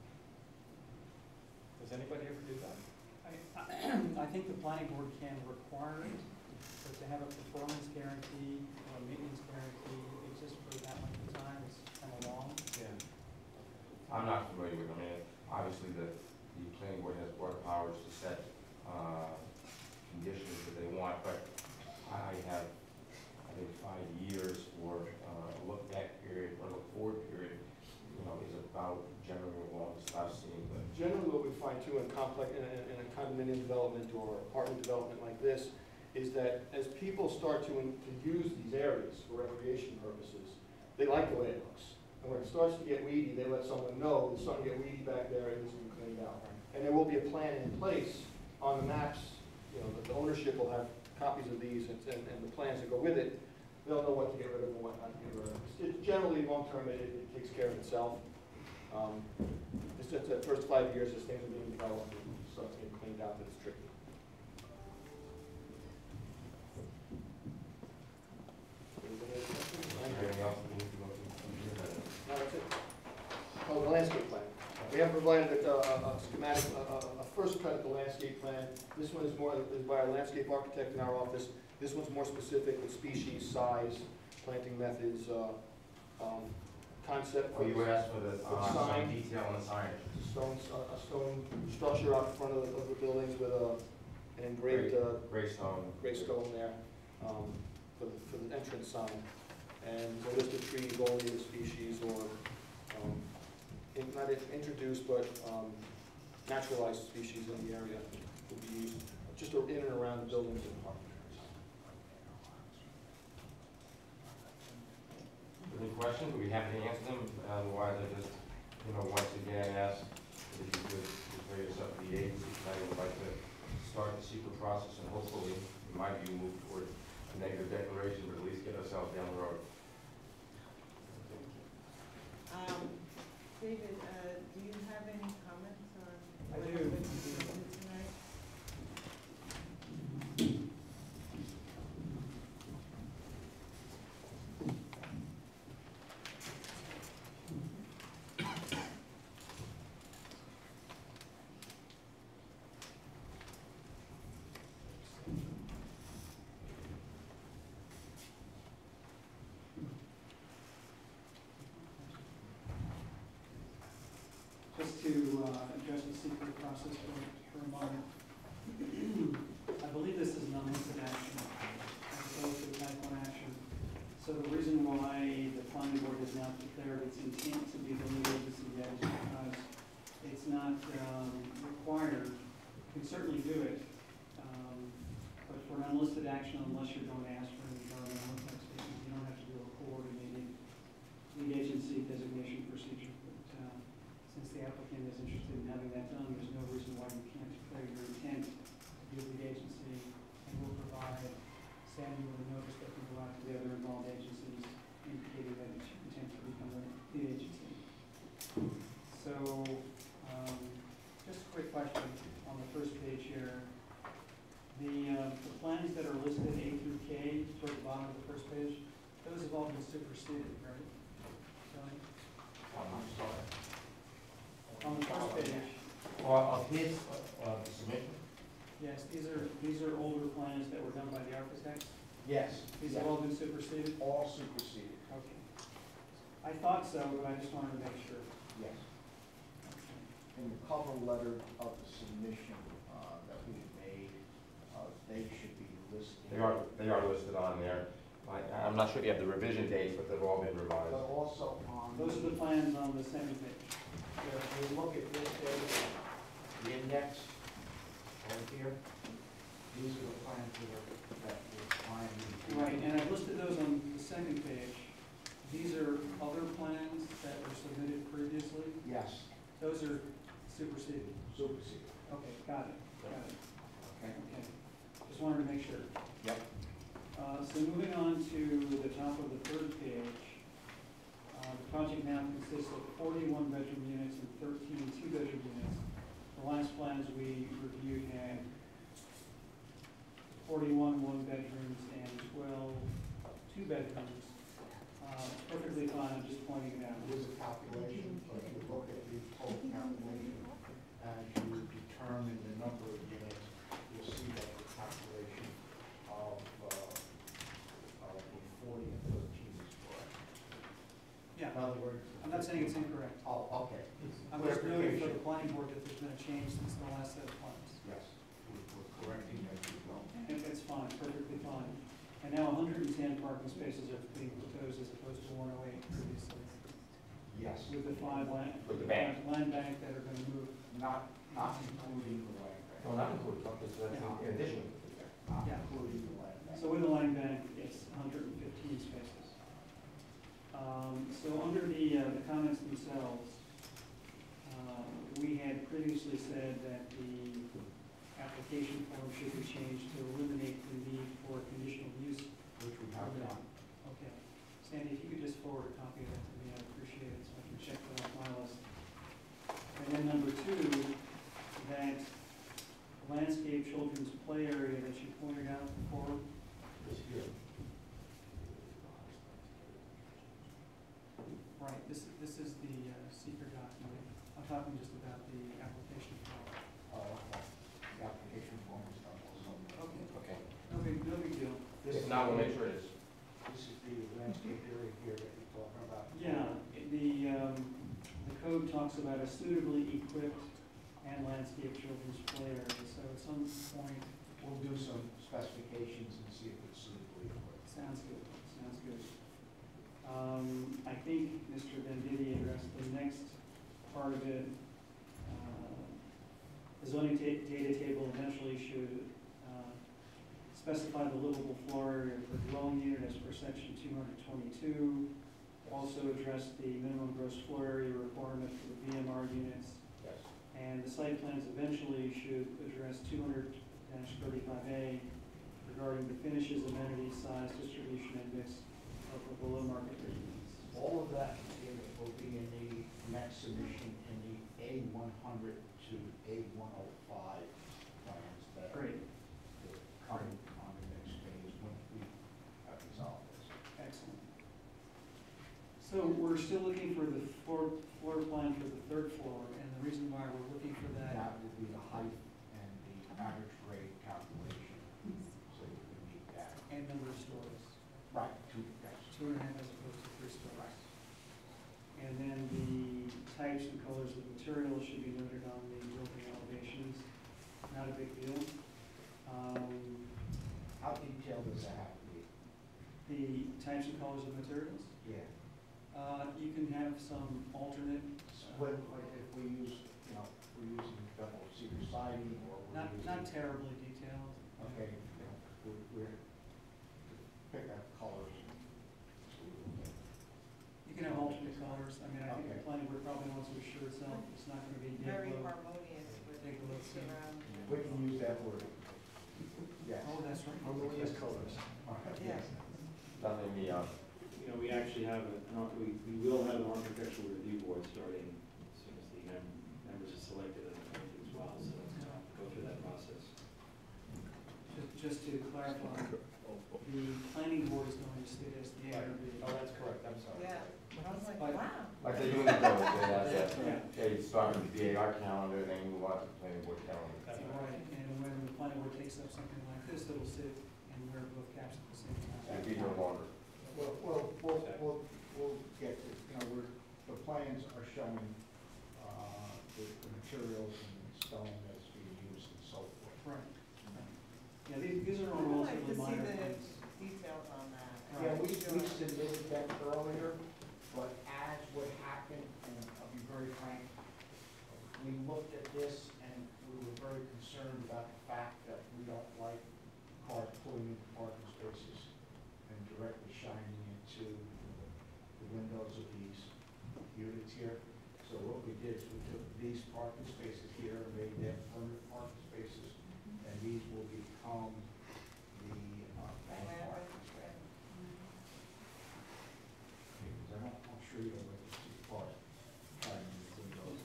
Does anybody ever do that? I think the planning board can require it, but to have a performance guarantee or a maintenance guarantee exist for that length of time is kind of long. Yeah. I'm not familiar with them. I mean, obviously the planning board has broad powers to set conditions that they want, but I have, I think, 5 years for a look back period or look forward period, you know, is about generally along the I've seen. But generally what we find too in a condominium development or apartment development like this is that as people start to use these areas for recreation purposes, they like the way it looks. And when it starts to get weedy, they let someone know there's something to get weedy back there and it needs to be cleaned out. And there will be a plan in place on the maps. You know, the ownership will have copies of these and the plans that go with it. They'll know what to get rid of and what not to get rid of. It's generally, long term, it takes care of itself. It's just the first 5 years as things are being developed and stuff getting cleaned out that it's tricky. anything else we need to go through? No, that's it. Oh, the landscape plan. We have provided a schematic, a first cut of the landscape plan. This one is by our landscape architect in our office. This one's more specific with species, size, planting methods, concept. Oh, you asked for the sign. some detail on the signage. A stone structure out in front of the buildings with a an engraved, Gray stone. gray stone there, for the entrance sign. And a list of trees, all native species, or, not introduced, but, naturalized species in the area will be used, just in and around the buildings and park. Any questions? We'd be happy to answer them. Otherwise, I just, once again ask if you could refer yourself to the agency. I would like to start the secret process and hopefully, in my view, move toward a negative declaration, but at least get ourselves down the road. David, do you have any comments on I what do. you did tonight? Just to address the secret process for a moment. I believe this is an unlisted action as opposed to a type 1 action. So the reason why the planning board has not declared its intent to be the lead agency yet is because it's not required. You can certainly do it, but for an unlisted action, unless you're going to ask for an environmental impact statement, you don't have to do a coordinated lead agency designation procedure. Since the applicant is interested in having that done, there's no reason why you can't declare your intent to be the lead agency, and we'll provide Samuel a notice that can go out to the other involved agencies indicating that it's your intent to become the lead agency. So, just a quick question on the first page here. The plans that are listed A through K toward the bottom of the first page, those have all been superseded, right? Tony? I'm sorry. On the first page, Of his submission? yes, these are older plans that were done by the architects. Yes. These have all been superseded? All superseded. Okay. I thought so, but I just wanted to make sure. Yes. Okay. In the cover letter of the submission that we made, they should be listed. They are listed on there. I'm not sure if you have the revision dates, but they've all been revised. But also on. Those are the plans on the second page. If you look at this page, the index over here, these are the plans that we're trying to. Right, and I listed those on the second page. These are other plans that were submitted previously. Yes, Those are superseded. superseded. Okay, got it, got it. Okay. Okay. Just wanted to make sure. Yep. So moving on to the top of the third page, the project now consists of 41 bedroom units and 13 two-bedroom units. The last plans we reviewed had 41 one-bedrooms and 12 two-bedrooms. Perfectly fine, I'm just pointing it out. It is a calculation, but if you look at the total calculation, as you determine the number of units, you'll see that the calculation of the 40 and 13 is correct. Yeah, In other words. I'm not saying it's incorrect. Oh, okay. I'm just noting for the planning board that there's been a change since the last set of plans. Yes, we're correcting as we go. And it's fine, perfectly fine. And now 110 parking spaces are being proposed as opposed to 108 previously. Yes, With the five land. With the bank. Land bank that are gonna move. not including the land bank. No, not included, because that's in addition. Not Yeah. including the land bank. So with the land bank, it's 115 spaces. So under the comments themselves, we had previously said that the application form should be changed to eliminate the need for conditional use. Which we have done. Okay. Sandy, if you could just forward a copy of that to me, I'd appreciate it, so I can check that off my list. And then number two, that landscape children's play area that you pointed out before. This here. Right, this is the secret document. I'm talking just about the application form. Okay. The application form is done also. Okay, Okay. no big deal. If not, we'll make sure it is. This is the landscape area here that you're talking about. Yeah, the code talks about a suitably equipped and landscape children's play area, so at some point, we'll do some specifications and see if it's suitably equipped. Sounds good, sounds good. I think Mr. Venditti addressed the next part of it. The zoning data table eventually should specify the livable floor area per dwelling unit as per section 222. Also address the minimum gross floor area requirement for the BMR units. Yes. And the site plans eventually should address 200-35A regarding the finishes, amenities, size, distribution, and mix of the below market rate units. All of that will be in the next submission in the A100 to A105 plans that Great, will come on the next phase when we have resolved this. excellent. So we're still looking for the floor plan for the third floor, and the reason why we're looking for that, That will be the height and the average grade calculation, so you can meet that. and number of stories, Right, two, yes. 2.5 as opposed to 3 stories. And then the types and colors of materials should be noted on the building elevations, not a big deal. How detailed does that have to be? The types and colors of materials, Yeah. you can have some alternate, What, like if we use, you know, we're using double cedar siding or we're not using. terribly detailed. Okay, you know, we're, pick up colors. You can have alternate colors. I mean, I think the Okay. planning board probably wants to assure itself it's not gonna be Very yellow. harmonious with Take a look, the see. surround. We can use that word. Yes. Oh, that's right. Harmonious colors. All right. Yeah. Done in the, You know, we actually have, we will have an architectural review board starting as soon as the members are selected and appointed as well, so let's go through that process. Just to clarify, the planning board is going to sit as the ARB. Oh, that's correct, I'm sorry. Yeah, I was like, But- wow. like they do in the village, they have that, Yeah. they start with the DAR calendar, then you move on to the planning board calendar. Right, and when the planning board takes up something like this, it'll sit and wear both caps at the same time. It'll be no longer. We'll get to, you know, the plans are showing, the materials and stone that's being used and so forth. Right. Yeah, these are all I would like to relatively see minor the things. details on that. Yeah, we Sure. submitted that earlier, but as what happened, and I'll be very frank, we looked at this and we were very concerned about the fact that we don't like cars pulling into parking spaces and directly shining into the windows of these units here. So what we did is we took these parking spaces here and made them permanent parking spaces, and these will become the bank parking spaces. Because I'm sure you don't like to see cars shining into windows.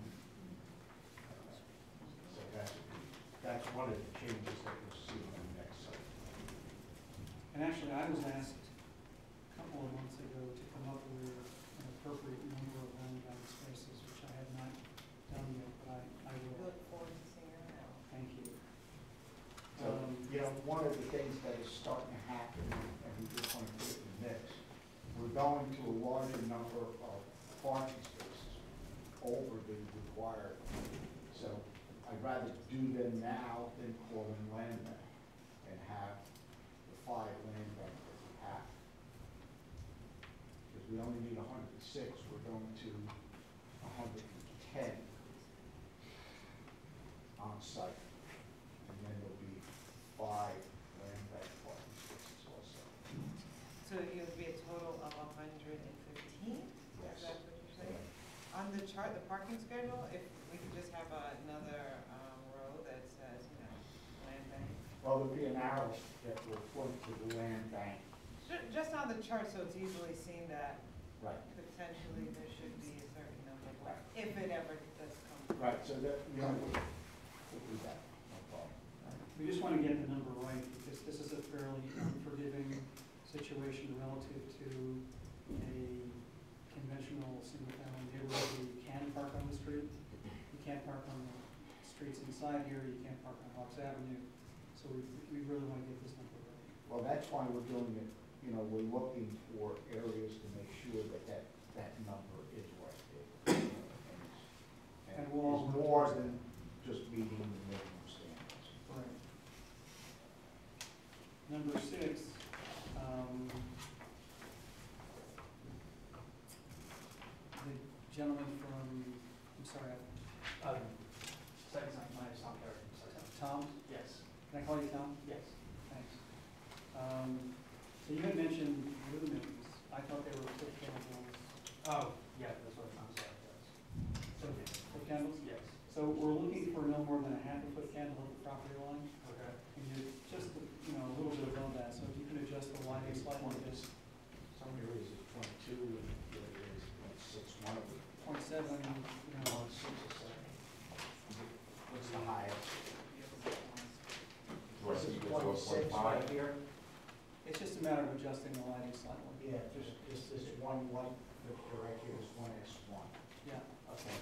So that's one of the changes that you'll see on the next site. And actually, I was asked a couple of months ago to come up with an appropriate number of landbound spaces, which I have not done yet, but I We will. look forward to seeing it now. Thank you. So, you know, one of the things that is starting to happen, and we just want to put it in the mix, we're going to a larger number of parking spaces over the required. So I'd rather do them now than call them land bank and have the 5 land bank that we have. Because we only need 106, we're going to 110 on site. And then there'll be 5 land bank parking spaces also. So it would be a total of 115? Yes. Is that what you're saying? On the chart, the parking schedule, if we could just have another row that says, you know, land bank. Well, there'll be an arrow that will point to the land bank. Just on the chart, so it's easily seen that Right. potentially there should be a certain number, Right. if it ever does come. Right, so that, you know, we'll do that, no problem. We just want to get the number right, because this is a fairly unforgiving situation relative to a conventional single-family neighborhood where you can park on the street. You can't park on the streets inside here, you can't park on Hawks Avenue, so we really want to get this number right. Well, that's why we're doing it, you know, we're looking for areas to make sure that number is right. And And we'll is more than just meeting the minimum standards. Right. gentleman from, I'm sorry, Second time, my name's Tom Perry. Tom? Yes, Can I call you Tom? yes. Thanks. So you had mentioned lumens. I thought they were foot candles. Oh, yeah, that's what I'm sorry, yes. So, Foot candles? yes, So we're looking for no more than a half a foot candle at the property line, okay. and you're just, a little bit above that, so if you can adjust the lighting slightly, just Some areas is 22, and the other areas is 0.6, one of them. 0.7, you know. 1.6 or 7. What's the highest? Or This is equal to a 0.6 0.5. right here? It's just a matter of adjusting the lighting slightly. Yeah, just, this one right here is 1x1. Yeah. Okay.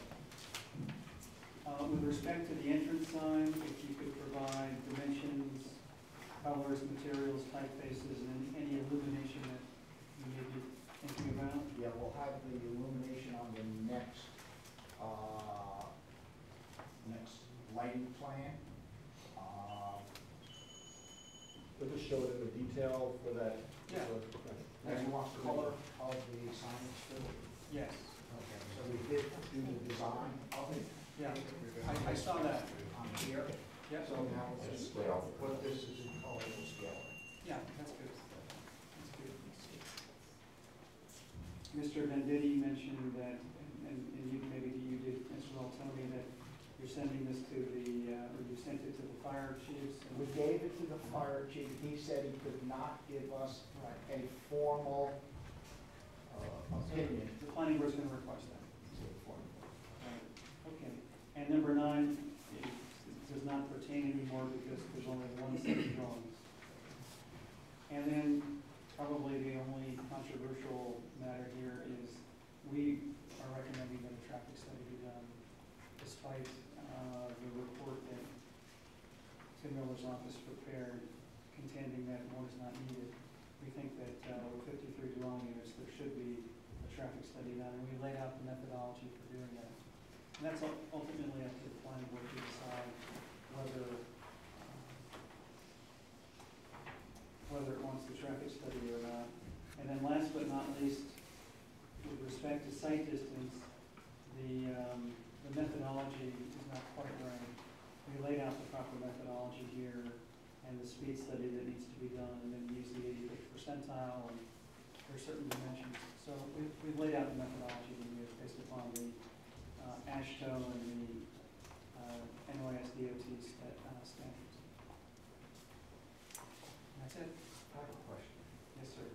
With respect to the entrance sign, if you could provide dimensions, colors, materials, typefaces, and any illumination that you may be thinking about. Yeah, we'll have the illumination on the next lighting plan. We'll just show it in the detail for that. Yeah. And you want color of the signage too? Yes. Okay, so we did do the design of it. Yeah, I saw that. On here. Yeah. So now let's just Scale. put this as in color and scale. Yeah, that's good. That's good. Mr. Venditti mentioned that, and you, maybe you did, Mr. Wall, tell me that you're sending this to the, or you sent it to the fire chiefs. We gave it to the fire chief. He said he could not give us a formal opinion. The planning board's gonna request that. Right. Okay, and number 9, it does not pertain anymore because there's only one set of drawings. And then probably the only controversial matter here is we are recommending that a traffic study be done despite the report that Tim Miller's office prepared contending that one is not needed. We think that with 53 dwelling units, there should be a traffic study done, and we laid out the methodology for doing that. And that's ultimately up to the planning board to decide whether it wants the traffic study or not. And then last but not least, with respect to site distance, the methodology is not quite right. We laid out the proper methodology here and the speed study that needs to be done, and then use the 85th percentile, and there are certain dimensions. So we've laid out the methodology we use based upon the AASHTO and the NOAS DOT standards. That's it. I have a question. Yes, sir.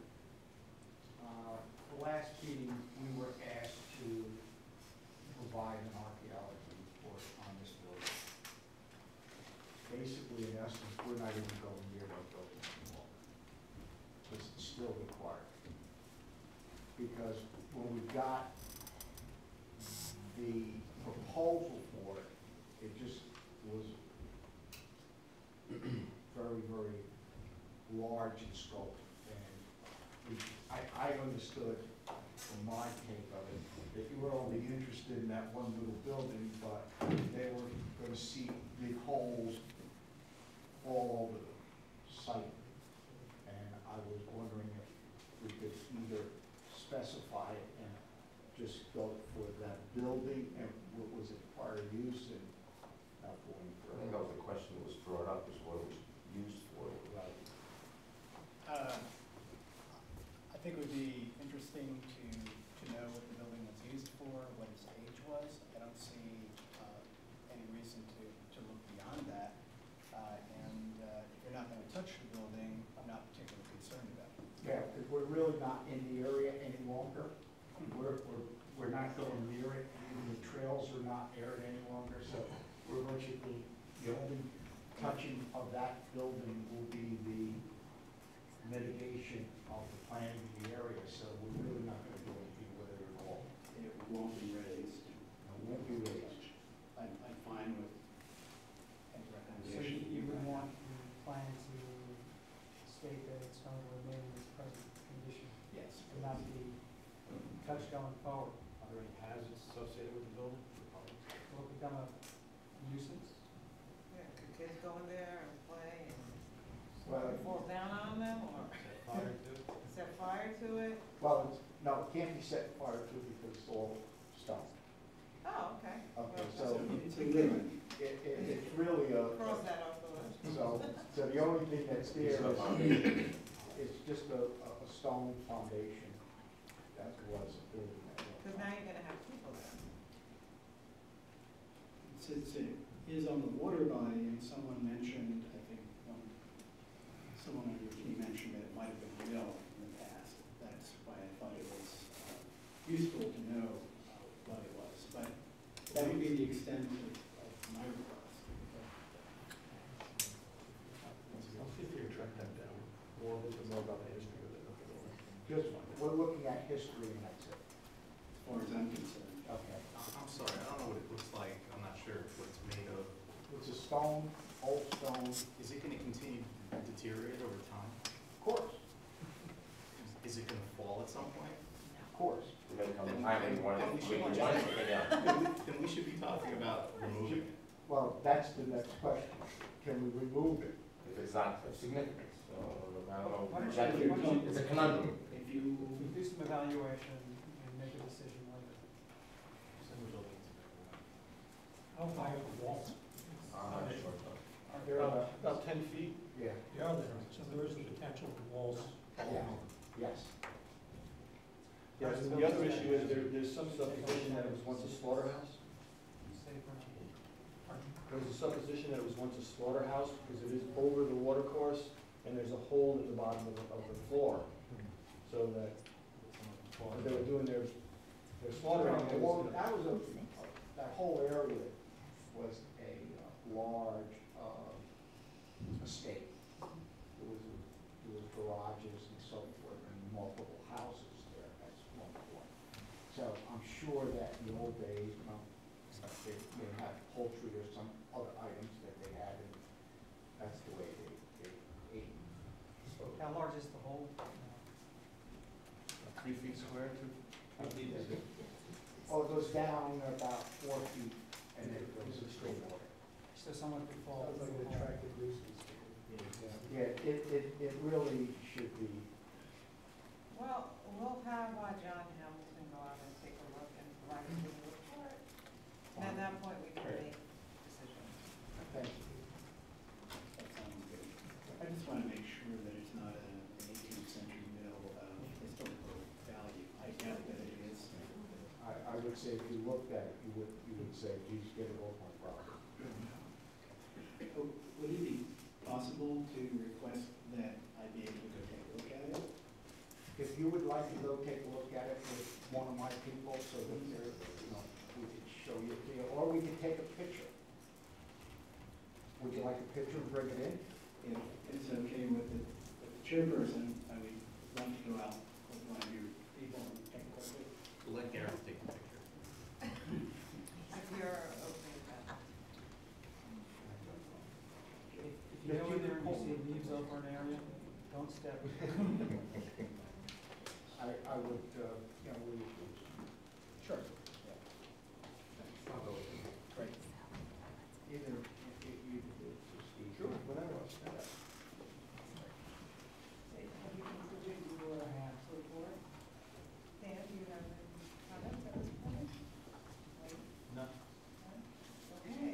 The last meeting, we were asked to provide an archaeology report on this building. Basically, in essence, we're not even going near that building anymore. It's still required. Because when we got the proposal for it, it just was very, very large in scope. And I understood from my take of it that you were only interested in that one little building, but they were going to see big holes all over the site. And I was wondering if we could either specify it and just go for that building and what was it prior use and not going I further. think that was the question that was brought up, is what it was used for. Right. I think it would be interesting to know what the building was used for, what its age was. I don't see any reason to look beyond that. And if you're not going to touch the building, I'm not particularly concerned about it. Yeah, because we're really not in the area any longer. We're not going near it, even the trails are not aired any longer, so we're virtually, the only touching of that building will be the mitigation of the planning of the area, so we're really not going to do anything with it at all. It won't be raised. It won't be raised. I'm fine with any So recommendation. you would want the plan to state that it's going to remain in its present condition Yes. and not be touched going forward? Are there any hazards associated with the building? Will it become a nuisance? Yeah, could kids go in there and play and Well, fall down on them, or Fire too? set fire to it? Well, no, it can't be set fire to because it's all stone. Oh, okay. Okay, Well, so It's a limit. it's really Cross that off the list. so the only thing that's there is just a stone foundation that was building that. Because now you're gonna have people there. Since it is on the water body, and someone mentioned, I think, someone on your team mentioned that it might have been real in the past. That's why I thought it was useful to know what it was. But that would be the extent of my request. I'll see if you can track that down, more, a little bit more about the history of it. Just, we're looking at history and that's it. As far as I'm concerned. Okay. I'm sorry, I don't know what it looks like, I'm not sure what it's made of. It's a stone, old stone, Is it gonna continue to deteriorate over time? of course, Is it gonna fall at some point? of course. We're gonna come to time when we want Then to, we we should want be to take it down. Then we should be talking about removing it. Well, that's the next question. Can we remove it? If it's not of significance, so, I don't know, Why don't that you- why don't you- it's a conundrum. If you, Do some evaluation and make a decision later. How high are the walls? They're about 10 feet. Yeah. They are there, so there is the potential for walls. Yeah. Yes. Yes, and the other issue is there's some supposition that it was once a slaughterhouse. There was a supposition that it was once a slaughterhouse because it is over the water course and there's a hole at the bottom of the floor. So that when they were doing their slaughtering. Well, that was that whole area was a large estate. There was garages and so forth and multiple houses there at one point. So I'm sure that in the old days, they may have poultry or some other items that they had, and that's the way they ate. How large is the hole? 3 feet square, 2 feet? Oh, it goes down about 4 feet, and then it goes to straight water. So someone could fall. Sounds like an attractive nuisance. Yeah, it really should be. Well, we'll have John Hamilton go out and take a look and provide us with a report. And at that point, we can make decisions. Thank you. that sounds good. I just want to make sure that it's not an 18th century mill of historical value. I doubt that it is. I would say if you looked at it, you would say, geez, get it off my property. Would it be possible to request that I be able to go take a look at it? If you would like to go take a look at it with one of my people so that they're, we could show you, or we could take a picture. Would you like a picture and bring it in? If it's okay with the chairperson, I would love to go out with one of your people and take a look at it. We'll let Gareth take the picture. If you're okay with that. If you go in there and you see leaves over an area, don't step. I would, we. Sure. Great. Either, sure, whatever. Have you concluded your report? Dan, do you have any comments at this point? No. Okay.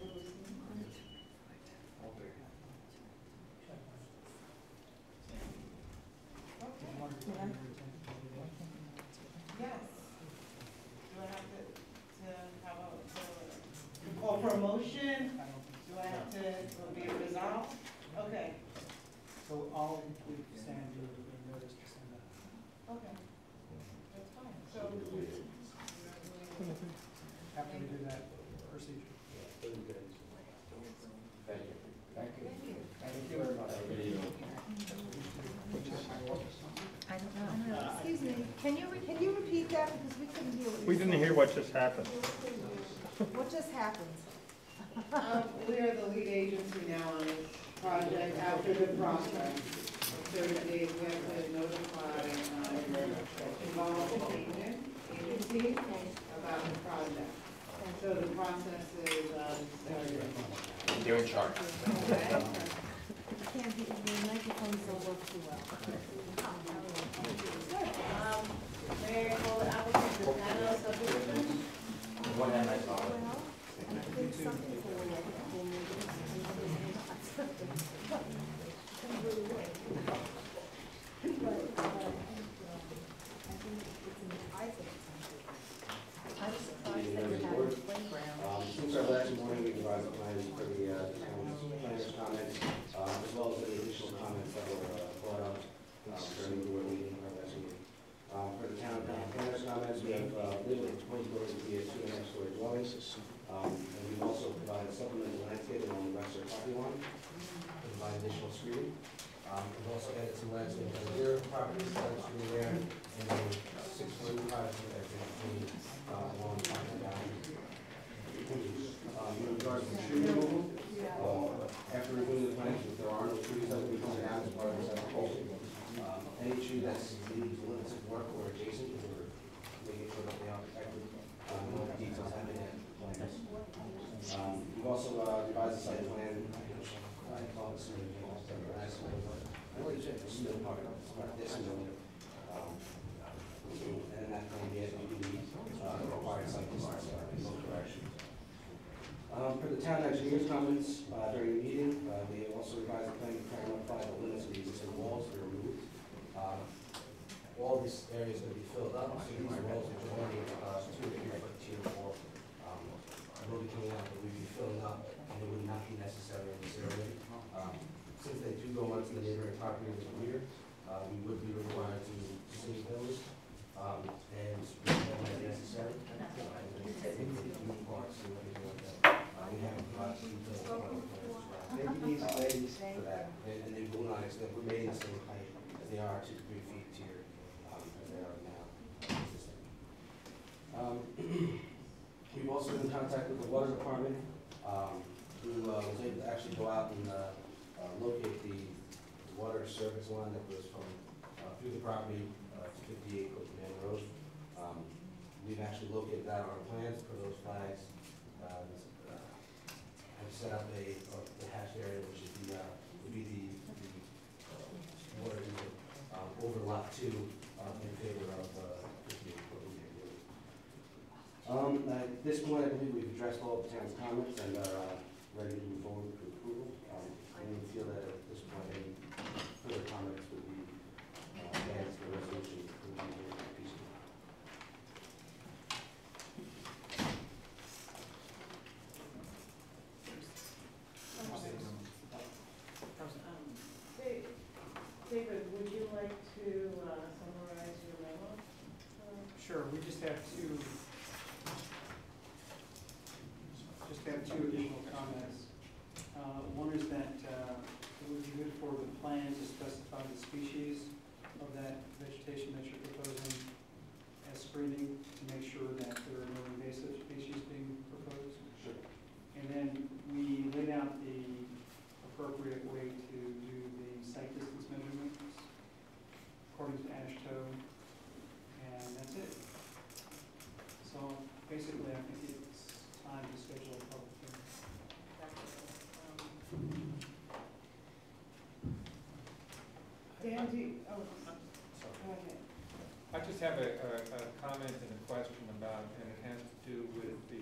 Yes. Do I have to have to call for a motion? Do I have to, will be resolved? Okay. So I'll include Sandy with the notice to send that. Okay. That's fine. So. After we do that procedure. Thank you. Thank you. Thank you very much. I don't know, excuse me, can you repeat that, because we couldn't hear what you We didn't said. hear what just happened. What just happened? We are the lead agency now on this project after the process. Of 30 days, we have to notify involved agencies about the project. So the process is started. You're in charge. Okay? You can't, the microphones don't work too well. May I call the applicant for Pano subdivision? everyone have a nice holiday. Well, I think something for like a whole meeting, comes really well. But, I think it's an, I think it's important. I was surprised that you had a playground. Since our last morning, we revised the plans for the town's planners' comments, as well as any additional comments that were brought up during the board meeting, our last meeting. For the town planners' comments, we have limited proposed building to be a 2.5-story dwelling. And we've also provided supplemental landscaping on the western property line, to provide additional screening. We've also added some landscaping on the rear property, screening there, and a 6-foot project that's in along the property boundary. In regards to tree removal, after removing the plants, if there are no trees that will be coming down as part of this application, any tree that's needs limits of work or adjacent, or making sure that they are protected, all the details have been added to the plans. We've also revised the site plan, I call it some of the things that are nice, I really checked the still part of this building. And that plan, the required site distance in both directions. For the town engineer's comments during the meeting, they also revised the plan to clarify the limits of the existing walls that are removed. All this area is going to be filled up, so these walls, which are only 2 or 3 foot tier 4, will be coming out, but we'll be filling up, and it would not be necessary in this area. Since they do go onto the neighboring property in the rear, we would be required to see those, and when that's necessary. Parts and everything like that. We have details for that, and they will not extend, remain the same height as they are 2 to 3 feet tier, as they are now. We've also been in contact with the water department, who was able to actually go out and locate the water service line that goes from through the property to 58 Copenhagen Road. We've actually located that on our plans for those flags. Have set up the hashed area, which is would be the water over lot 2 in favor of 58 Copenhagen Road. At this point, I believe we've addressed all of the town's comments and are ready to move forward to approval. I don't feel that at this point any further comments would be added to the resolution. David, would you like to summarize your memo? Sure, we just have two additional comments. One is that it would be good for the plan to specify the species of that vegetation that you're proposing as screening to make sure that there are no invasive species being proposed. Sure. And then we laid out the appropriate way to do the site distance measurements according to AASHTO, and that's it. So basically, I think it's time to schedule a public hearing. Dan, do you, go ahead. I just have a comment and a question about, and it has to do with the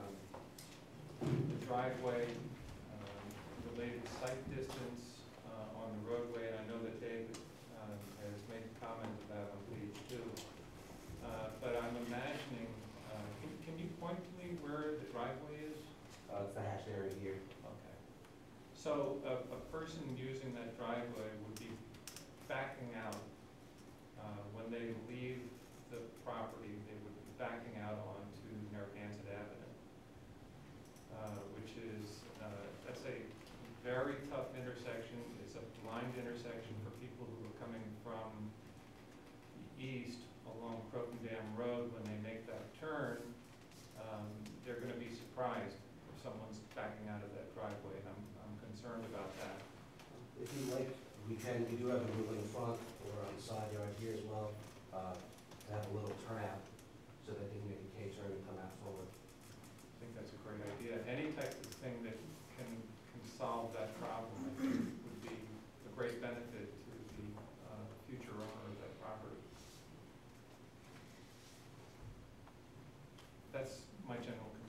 driveway, related site distance on the roadway, and I know that David has made a comment about on page 2. But I'm imagining, can you point to me where the driveway is? It's the hashed area here. Okay. So a person using that driveway would be backing out, when they leave the property, they would be backing out onto Narragansett Avenue, which is, that's a very tough intersection. It's a blind intersection for people who are coming from the east along Croton Dam Road. When they make that turn, they're going to be surprised if someone's backing out of that driveway, and I'm concerned about that. If you like, we do have a roof in the front or on the side yard here as well, to have a little turnout so that they can make a K-turn and come out forward. I think that's a great idea. Any type of thing that can solve that problem, I think, would be a great benefit to the future owner of that property. That's my general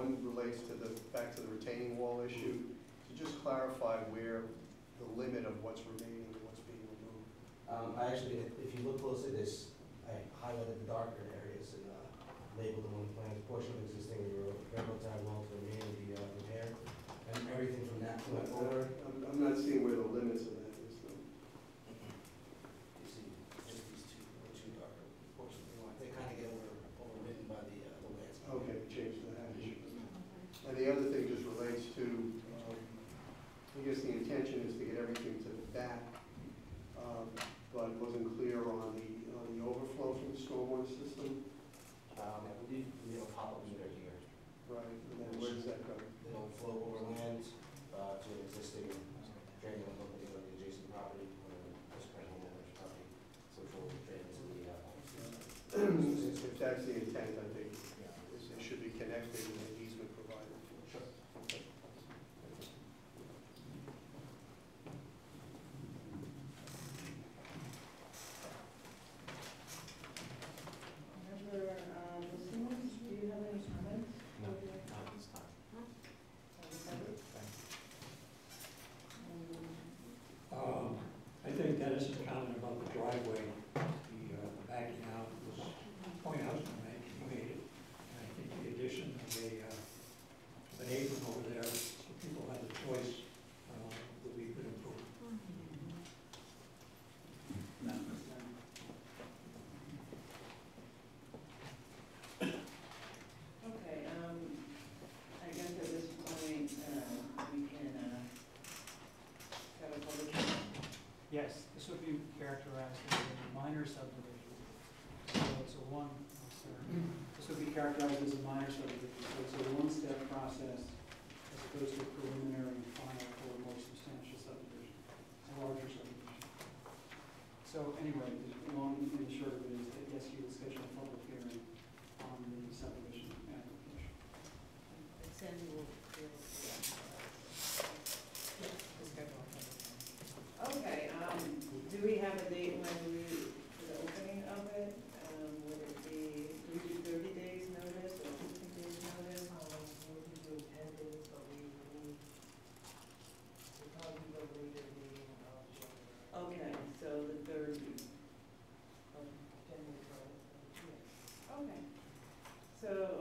one relates to back to the retaining wall issue. To just clarify where the limit of what's remaining and what's being removed. I actually, if you look closely, I highlighted the darker areas and labeled them on the plan. Portion of existing railroad tie wall to remain and be repaired. And everything from that point forward. I'm not seeing where the limits of that is though. You see, just these two darker portions. They kind of get overridden by the landscape. Okay, change the hash. And the other thing just relates to, I guess the intention is to get everything to the back, but it wasn't clear on the overflow from the stormwater system. I believe we have a pop-up meter here. Right, and then where does that go? It'll flow over land to an existing drain that will located on the adjacent property, or the current homeowner's property, which will drain into the If that's the intent, I think it should be connected with the easement provided. Sure. Member Simmons, do you have any comments? No, not this time. I think Dennis's comment about the driveway, the backing out was a point I was going to make. He made it. And I think the addition of an apron over there, so people have a choice, would be a good improvement. Okay, I guess at this point, we can have a public hearing. Yes, this would be characterized as a minor subdivision. So it's a this would be characterized as a minor subdivision. So it's a one-step process as opposed to a preliminary and final for a more substantial subdivision, a larger subdivision. So anyway, the long and the short of it is that yes, you would schedule a public hearing on the subdivision application. And Sandy will schedule a public hearing. Okay, do we have a date when for the opening of it? Would it be, we do 30 days notice or 15 days notice? We'll be doing 10 days, but we probably go later meeting of January. Okay, so the 3rd week. January 12th. Okay. So,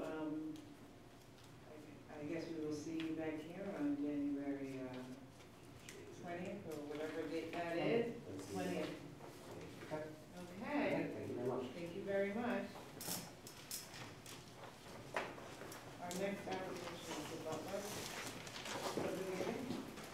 I guess we will see you back here on January 20th or whatever date that is. 20th. Okay. Thank you very much. Thank you very much. Our next application is the Butler subdivision.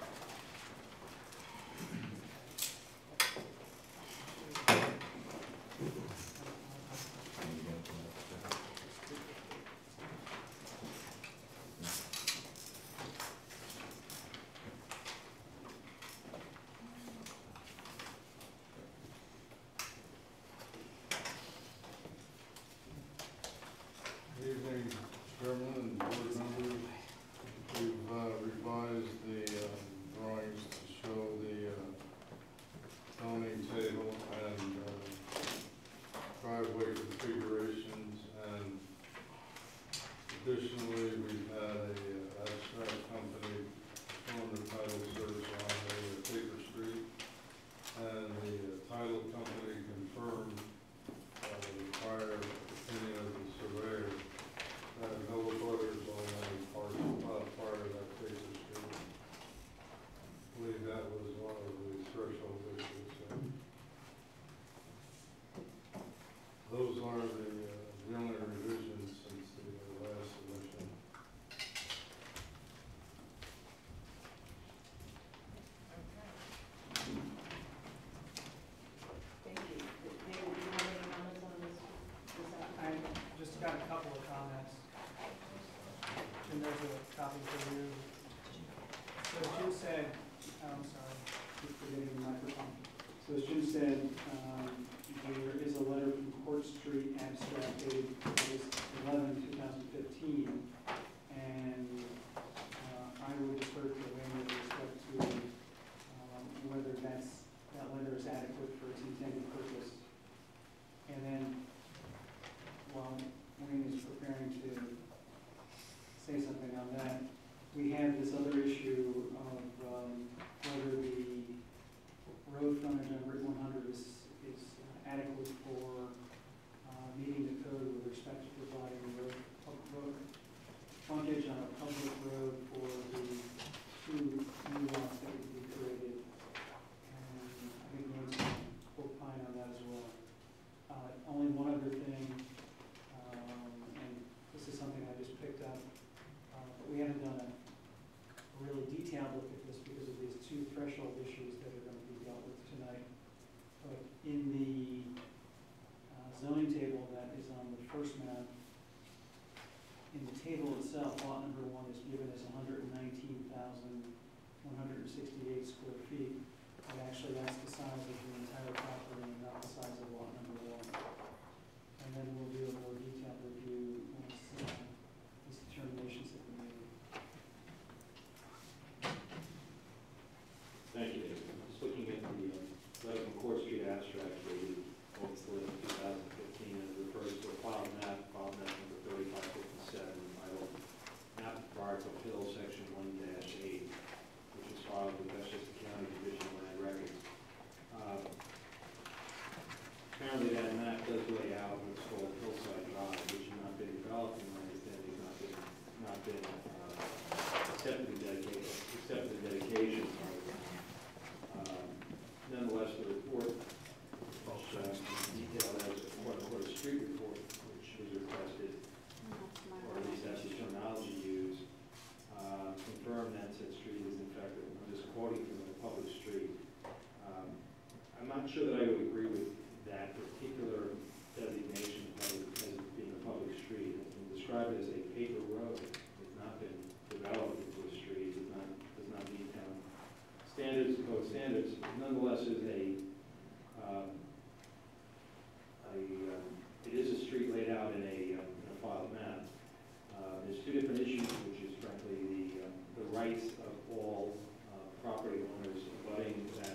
Good evening, Chairman and board members. We've revised the drawings to show the zoning table and driveway configurations, and additionally, we've had a abstract company perform the title search on Paper Street, and the title company confirmed the prior opinion of the surveyor that no butters on any part of that Paper Street. I believe that was one of the threshold issues. So those are the only revisions since the last submission. Thank you. David, do you have any comments on this I just got a couple of comments. And there's a copy for you. So as Jim said, I'm sorry, keep forgetting the microphone. So as Jim said, there is a letter from Court Street abstract dated August 11, 2015. And I would defer to Wayne with respect to whether that letter is adequate for its intended purpose. And then while Wayne is preparing to say something, that is on the first map. In the table itself, lot number 1 is given as 119,168 square feet. But actually, that's the size of the entire property and not the size of lot number 1. And then we'll do a more detailed review once these determinations have been made. Thank you, David. Just looking at the letter from Court Street abstract dated August 11, 2015, and it refers to a file map number 3557, entitled Map of Briarcliff Hill, Section 1-8, which is filed with Westchester County Division of Land Records. Apparently that map does lay out what's called Hillside Drive, which has not been developed, in my understanding, not been accepted in dedication. Nonetheless, the report, detailed as a quote-unquote street report, which was requested, or at least that's the terminology used, confirmed that said street is in fact, I'm just quoting from a public street. I'm not sure that I would agree with that particular designation as being a public street. It's been described as a paper road. It's not been developed into a street. It does not meet town standards, code standards. Nonetheless, is it is a street laid out in a filed map. There's two different issues, which is frankly the rights of all property owners abutting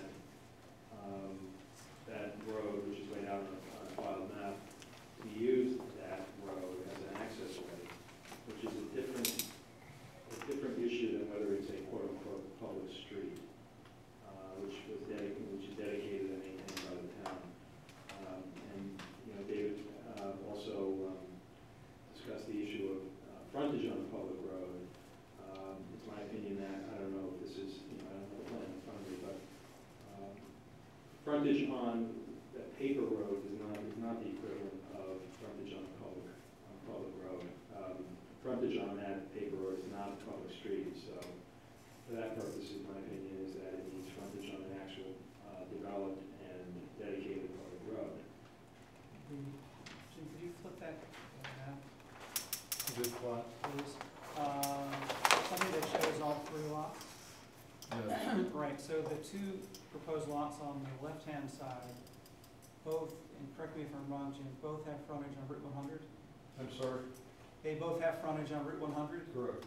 that road, which is laid out on a filed map, to use that road as an access way, which is a different issue than whether it's a quote-unquote public street, which is dedicated and maintained by the town. And David also discussed the issue of frontage on a public road. It's my opinion that, I don't know if this is, I don't have the plan in front of me, but frontage on a paper road is not the equivalent of frontage on a public road. Frontage on that paper road is not a public street, so for that purpose, in my opinion, is that it needs frontage on an actual developed and dedicated public road. Jim, could you flip that map, This plot? please? Something that shows all 3 lots? Yeah. Right, so the 2 proposed lots on the left-hand side, both, and correct me if I'm wrong, Jim, both have frontage on Route 100? I'm sorry? They both have frontage on Route 100? Correct.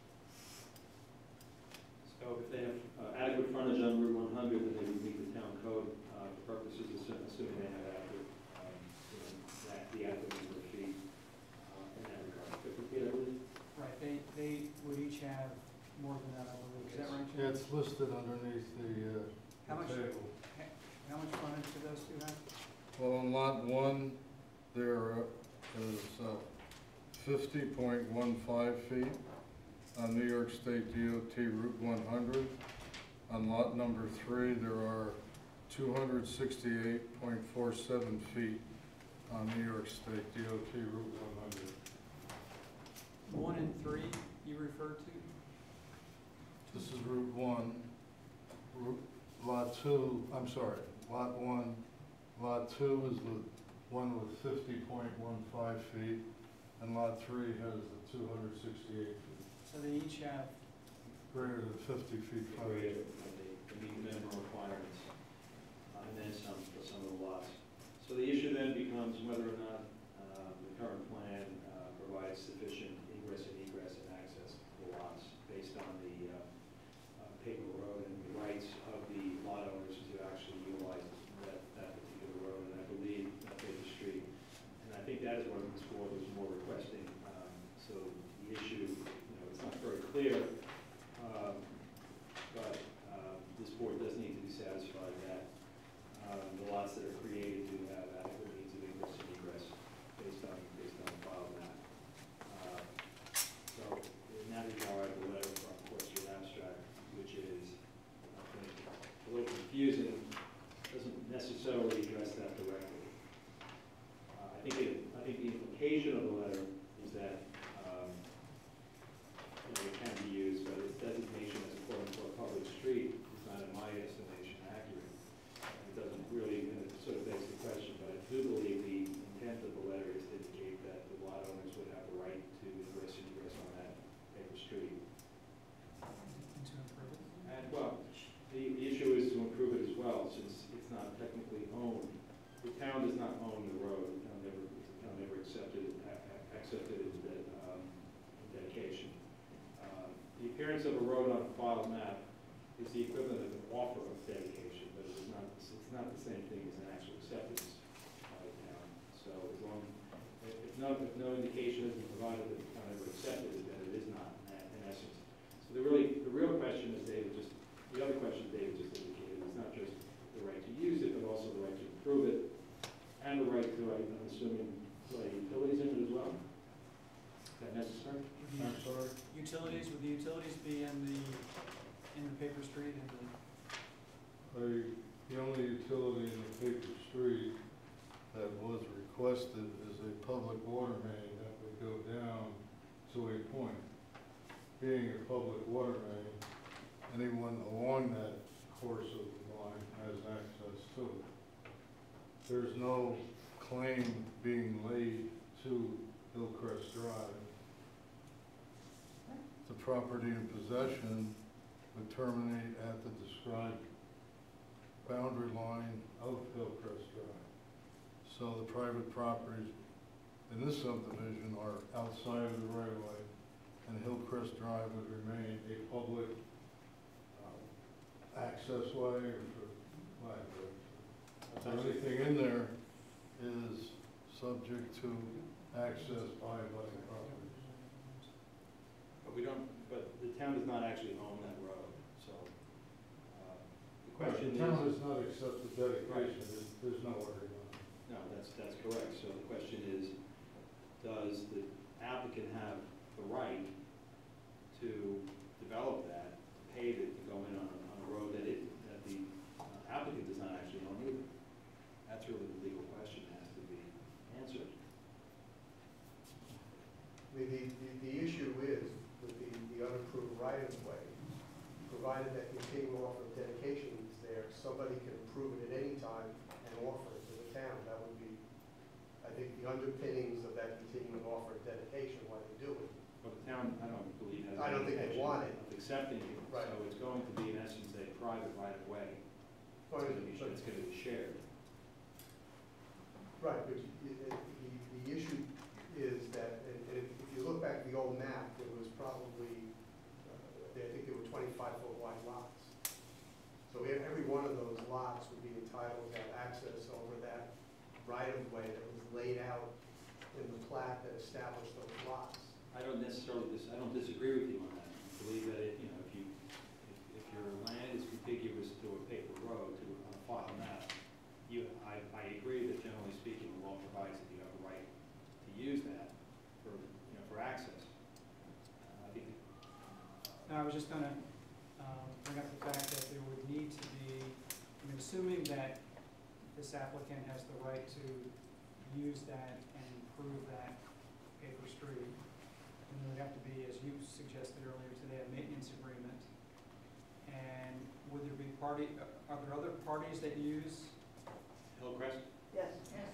So if they have adequate frontage on Route 100, then they would meet the town code for purposes of assuming they have adequate, the adequate number of feet in that regard. 50 feet, I believe? Right, they would each have more than that, I believe. Is that right, Jim? Yeah, it's listed underneath the How much- table. How much frontage do those 2 have? Well, on lot 1, there is 50.15 feet on New York State DOT Route 100. On lot number 3, there are 268.47 feet on New York State DOT Route 100. 1 and 3 you referred to? This is Route 1. Lot 2, I'm sorry, Lot 1. Lot 2 is the one with 50.15 feet, and Lot 3 has the 268 feet. So they each have, Greater than 50 feet They frontage. meet minimum requirements, and then some for some of the lots. So the issue then becomes whether or not the current plan provides sufficient ingress and access to the lots based on the paper road and the rights of the lot owners to actually utilize that particular road, and I believe that paper street. And I think that is what this board was more requesting. So the issue, it's not very clear, but this board does need to be satisfied that the lots that are created do have adequate means of ingress and egress based on the file map. So in that regard, the letter from Court Street Abstract, which is, I think, a little confusing, doesn't necessarily address that directly. I think the implication of the letter is that it can be used, but its designation as a quote-unquote public street is not, in my estimation, accurate. It doesn't really, and it sort of begs the question, but I do believe the intent of the letter is to appearance of a road on a file map is the equivalent of an offer of dedication, but it's not the same thing as an actual acceptance by the town. So as long, if no indication has been provided that the town ever accepted it, then it is not in essence. So the real question is the other question David just indicated, is not just the right to use it, but also the right to improve it, and the right to, I'm assuming, play utilities in it as well? Is that necessary? I'm sorry? Utilities, would the utilities be in the paper street and The only utility in the paper street that was requested is a public water main that would go down to a point. Being a public water main, anyone along that course of the line has access to it. There's no claim being laid to Hillcrest Drive. The property in possession would terminate at the described boundary line of Hillcrest Drive. So the private properties in this subdivision are outside of the right of way, and Hillcrest Drive would remain a public access way or for lack of so anything in there is subject to access by abutting properties. But the town does not actually own that road, so the question is. The town does not accept the dedication, there's no order on it. No, that's correct. So the question is, does the applicant have the right to develop that, to pave it, to go in on a road that the applicant does not actually own either? That's really the legal question that has to be answered. I mean, the issue is with the unapproved right-of-way, provided that continuing offer of dedication is there, somebody can approve it at any time and offer it to the town. That would be, I think, the underpinnings of that continuing offer of dedication, why they do it. But the town, I don't believe, has I don't think they want it. of accepting it. Right. So it's going to be, in essence, a private right-of-way. It's going to be shared. Right, but the issue is that, and if you look back at the old map, there was probably, I think there were 25-foot wide lots. So every one of those lots would be entitled to have access over that right-of-way that was laid out in the plat that established those lots. I don't disagree with you on that. I believe that if your land is contiguous to a paper road, to a file map, I agree that generally speaking, the law provides that you have a right to use that for access. No, I was just gonna bring up the fact that there would need to be, assuming that this applicant has the right to use that and improve that paper street, then there would have to be, as you suggested earlier today, a maintenance agreement. And would there be are there other parties that use? Hillcrest? Yes.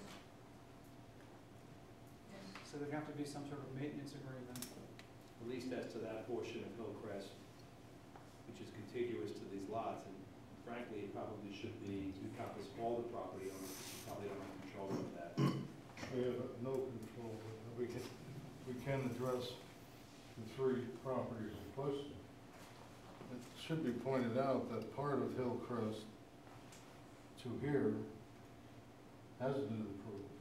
So there'd have to be some sort of maintenance agreement. At least as to that portion of Hillcrest, which is contiguous to these lots, and frankly, it probably should be encompass all the property owners, because you probably don't have control of that. We have no control, we can address the three properties in question. It should be pointed out that part of Hillcrest to here has been approved.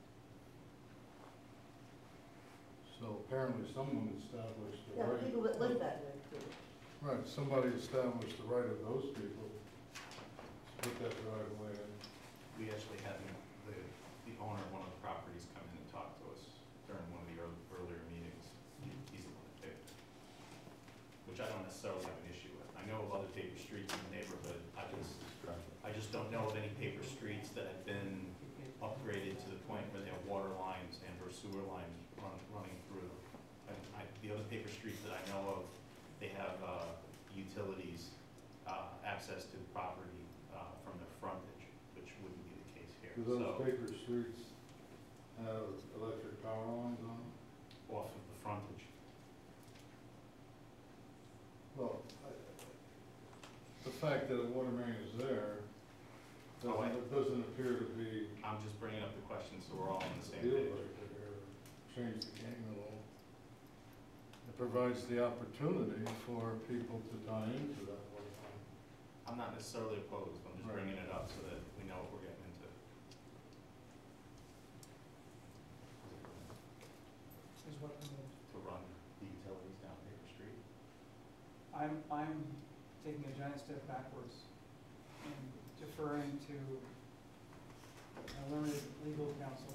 So apparently someone established the right. People that live that way too. Right, somebody established the right of those people to put that right away in. We actually had the owner of one of the properties come in and talk to us during one of the earlier meetings. He's the one that picked it, which I don't necessarily have an issue with. I know of other paper streets in the neighborhood. I just don't know of any paper streets that have been upgraded to the point where they have water lines and or sewer lines running through them. The other paper streets that I know of, they have utilities, access to property from their frontage, which wouldn't be the case here. Do those paper streets have electric power lines on them? Off of the frontage. Well, the fact that a water main is there doesn't appear to be. I'm just bringing up the question so we're all on the same deal page. breaker here. Change the game a little. The provides the opportunity for people to tie into that waterfront. I'm not necessarily opposed, I'm just bringing it up so that we know what we're getting into. Is what permitted. To run the utilities down Paper Street. I'm taking a giant step backwards and deferring to a learned legal counsel.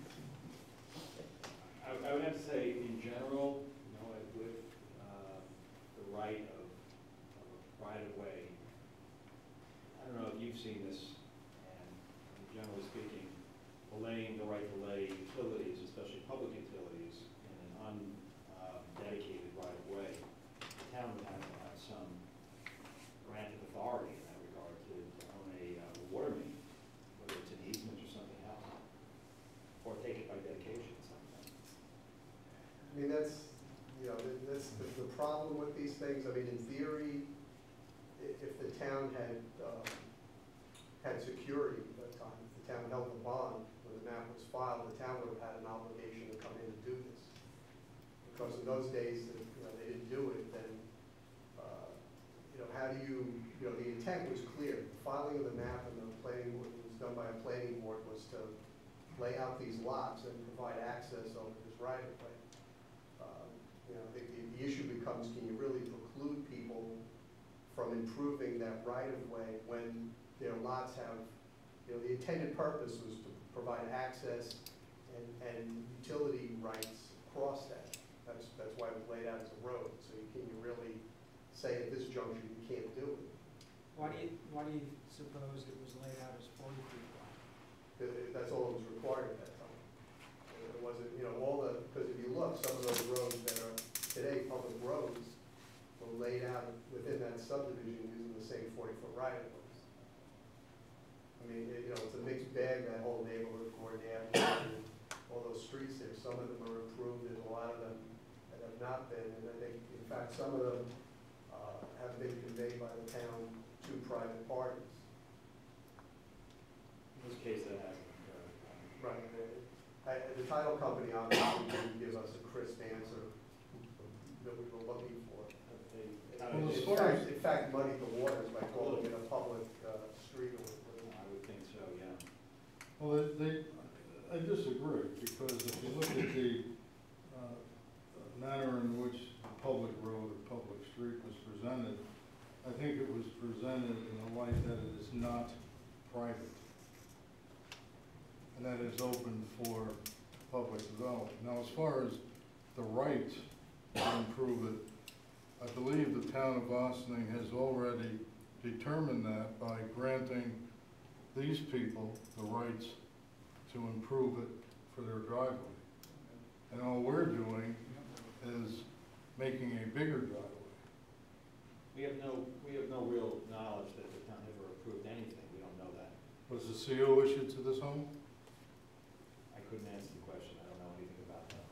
I would have to say, in general, you know, with the right of right-of-way, I don't know if you've seen this, and generally speaking, laying the right to lay utilities, especially public utilities, in an undedicated right-of-way, the town would have to have some granted authority in that regard to own a water main, whether it's an easement or something else, or take it by dedication or something. I mean, that's, you know, that's the problem with these things. I mean, in theory, if the town had security at that time, if the town held the bond when the map was filed, the town would have had an obligation to come in and do this. Because in those days, if, you know, they didn't do it, then, you know, how do you know, the intent was clear. The filing of the map and the planning board, it was done by a planning board, was to lay out these lots and provide access over this right-of-way. You know, the issue becomes, can you really preclude people from improving that right-of-way when their lots have, you know, the intended purpose was to provide access and utility rights across that. That's why it was laid out as a road. So can you really say at this juncture you can't do it? Why do you suppose it was laid out as 40 feet wide? That's all that was required at that time. It wasn't, you know, because if you look, some of those roads that are today public roads were laid out within that subdivision using the same 40-foot right-of-ways. I mean, you know, it's a mixed bag, that whole neighborhood, Gordon Avenue, all those streets there. Some of them are improved, there's a lot of them that have not been, and I think, in fact, some of them have been conveyed by the town to private parties. In this case, that hasn't occurred. Right. The title company obviously didn't give us a crisp answer that we were looking for. In fact, muddied the waters by calling it a public street or whatever. I would think so, yeah. Well, I disagree, because if you look at the manner in which the public road or public street was presented, I think it was presented in a light that it is not private, and that is open for public development. Now, as far as the right to improve it, I believe the town of Ossining has already determined that by granting these people the rights to improve it for their driveway. And all we're doing is making a bigger driveway. We have no real knowledge that the town ever approved anything. We don't know that. Was the CO issued to this home? I couldn't answer the question. I don't know anything about that.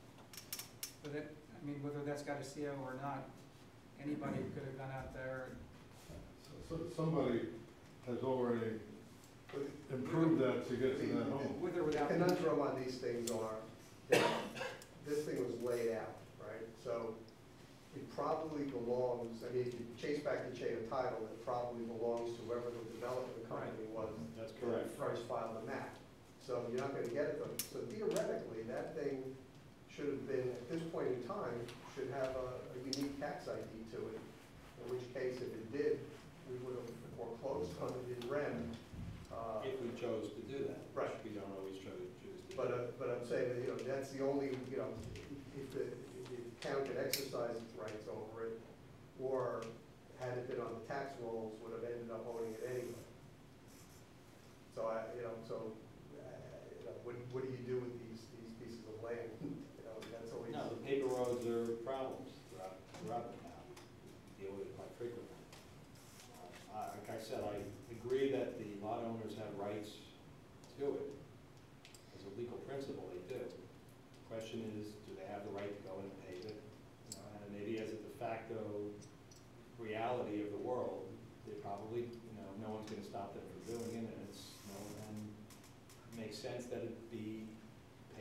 But it, I mean, whether that's got a CO or not, anybody could have gone out there. So somebody has already improved that to get to that home. With or without. The conundrum on these things are that this thing was laid out, right? So it probably belongs, I mean, if you chase back the chain of title, it probably belongs to whoever the development company was. That's correct. That first filed the map. So you're not going to get it. So theoretically, that thing should have been, at this point in time, should have a unique tax ID to it. In which case, if it did, we would have foreclosed on it in REM. If we chose to do that. Right. We don't always choose to do But I'm saying that, you know, that's the only, you know, if the town could exercise its rights over it, or had it been on the tax rolls, would have ended up owning it anyway. So you know, what do you do with these pieces of land? You know, that's always. No, the paper roads are problems throughout the town. We deal with it quite frequently. Like I said, I agree that the lot owners have rights to it. As a legal principle, they do. The question is, do they have the right to go in and pave it? You know, and maybe as a de facto reality of the world, they probably, you know, no one's going to stop them from doing it, and it's, you know, and it makes sense that it be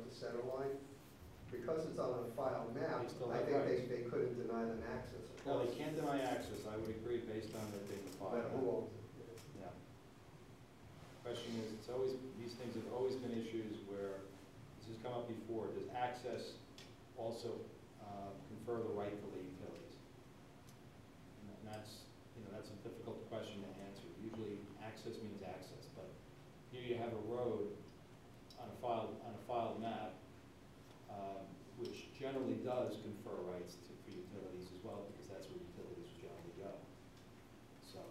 the center line. Because it's on a file map, They still I have think rights. they couldn't deny them access. No, they can't deny access, I would agree, based on that they No comply. matter who owns it. Yeah. Question is, it's always, these things have always been issues where, this has come up before, does access also confer the right to the utilities? And that's, that's a difficult question to answer. Usually, access means access, but here you have a road on a filed map, which generally does confer rights for utilities as well, because that's where utilities would generally go. So,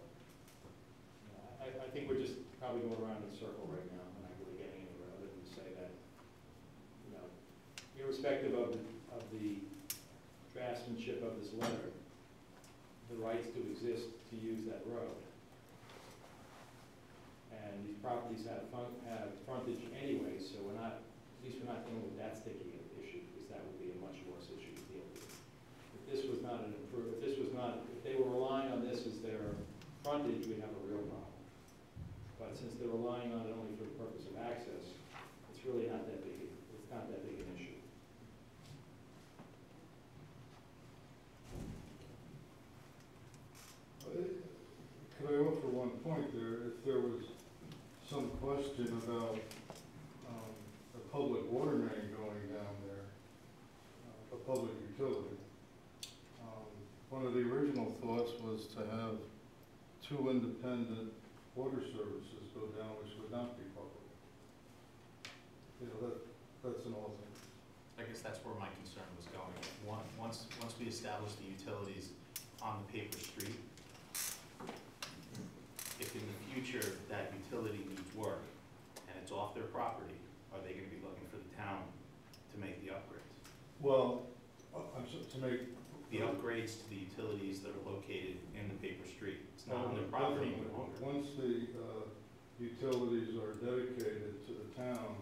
I think we're just probably going around in a circle right now, and not really getting anywhere, other than to say that, irrespective of the draftsmanship of this letter, the rights do exist to use that road. And these properties have frontage anyway, so we're not dealing with that sticky issue, because that would be a much worse issue to deal with. If they were relying on this as their frontage, we'd have a real problem. But since they're relying on it only for the purpose of access, it's really not that big, it's not that big an issue. Could I offer one point there? If there was some question about a public water main going down there, a public utility, one of the original thoughts was to have two independent water services go down, which would not be public. That's an all thing. I guess that's where my concern was going. Once we establish the utilities on the paper street, if in the future that utility needs work and it's off their property, are they gonna be looking for the town to make the upgrades? Well, to make The upgrades to the utilities that are located in the paper street, it's not on their property any longer. Once the utilities are dedicated to the town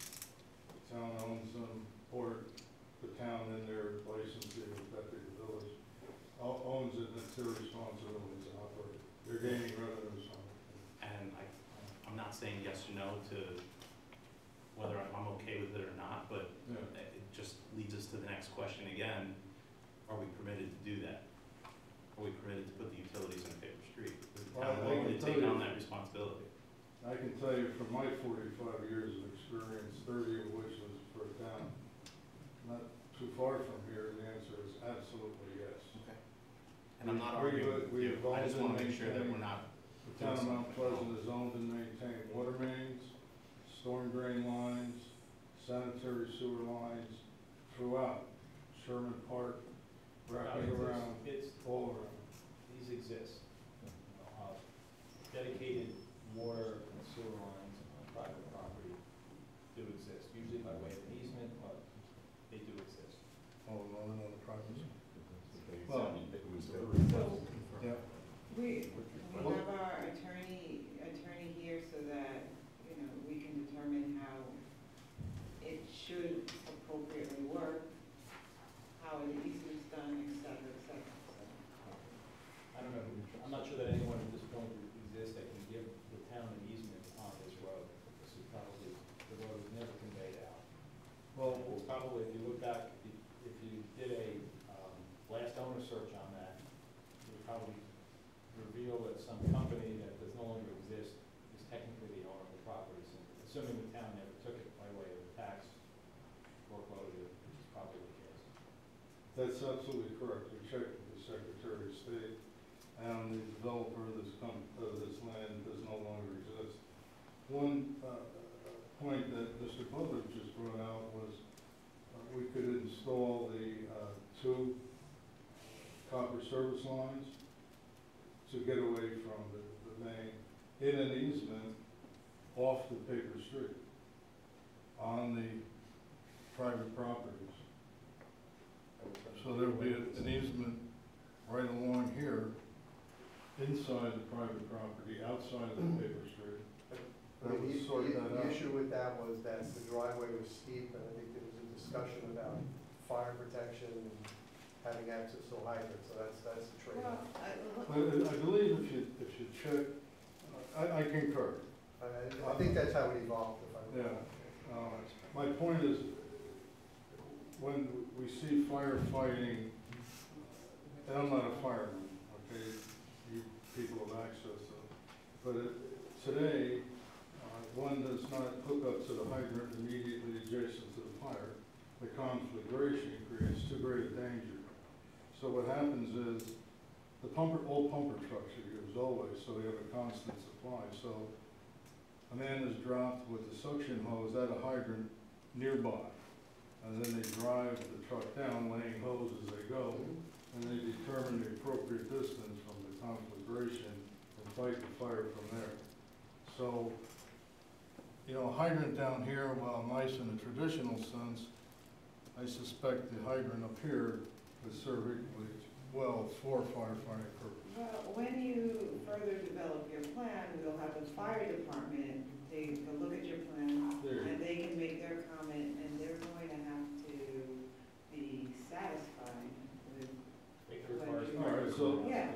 owns them, or the town in their licensing, effective village, owns it, and it's their responsibility to operate. They're gaining revenues on it. And I'm not saying yes or no to whether I'm okay with it or not, but Yeah. it just leads us to the next question again. Are we permitted to do that? Are we permitted to put the utilities on a paper street? Is the town willing to take on that responsibility? I can tell you from my 45 years of experience, 30 of which was for a town not too far from here, the answer is absolutely yes. Okay. And I'm not arguing with you, I just want to make sure that we're not. The town of Mount Pleasant has owned and maintained water mains, storm drain lines, sanitary sewer lines throughout Sherman Park, wrapping around, It's all around. These exist. Dedicated water and sewer lines on private property do exist, usually by way of an easement, but they do exist. Oh, no, on the private. Well, Yeah. We have our attorney here so that, we can determine how it should appropriately work, how an easement's done, et cetera, et cetera. I don't know, I'm not sure that anyone at this point exists that can give the town an easement on this road. This is probably, the road was never conveyed out. Well, It's probably, if you look back, if you did a last owner search on that, you would probably reveal that some company that does no longer exist is technically the owner of the property, assuming the town never took it by way of tax foreclosure, which is probably the case. that's absolutely correct. We checked with the Secretary of State, and the developer of this land does no longer exist. One point that Mr. Butler just brought out was we could install the two copper service lines to get away from the main in an easement off the paper street on the private properties. So there'll be an easement right along here, inside the private property, outside of the paper street. That would sort that The out. issue with that was that the driveway was steep, and I think there was a discussion about fire protection and having access to hydrants, so that's the trade-off. I believe if you check, I concur. I think that's how it evolved, if I Yeah. remember. My point is, when we see firefighting, and I'm not a fireman, okay, you people have access to it, but today, one does not hook up to the hydrant immediately adjacent to the fire. The conflagration creates too great a danger. So what happens is, all pumper trucks are used always, so they have a constant supply. So a man is dropped with the suction hose at a hydrant nearby, and then they drive the truck down, laying hose as they go, and they determine the appropriate distance from the conflagration and fight the fire from there. So, you know, a hydrant down here, while nice in the traditional sense, I suspect the hydrant up here is serving well for firefighting purposes. Well, when you further develop your plan, we'll have the fire department take a look at your plan, and they can make their comment, and they're going to have to be satisfied with what you. All right, so. Yeah,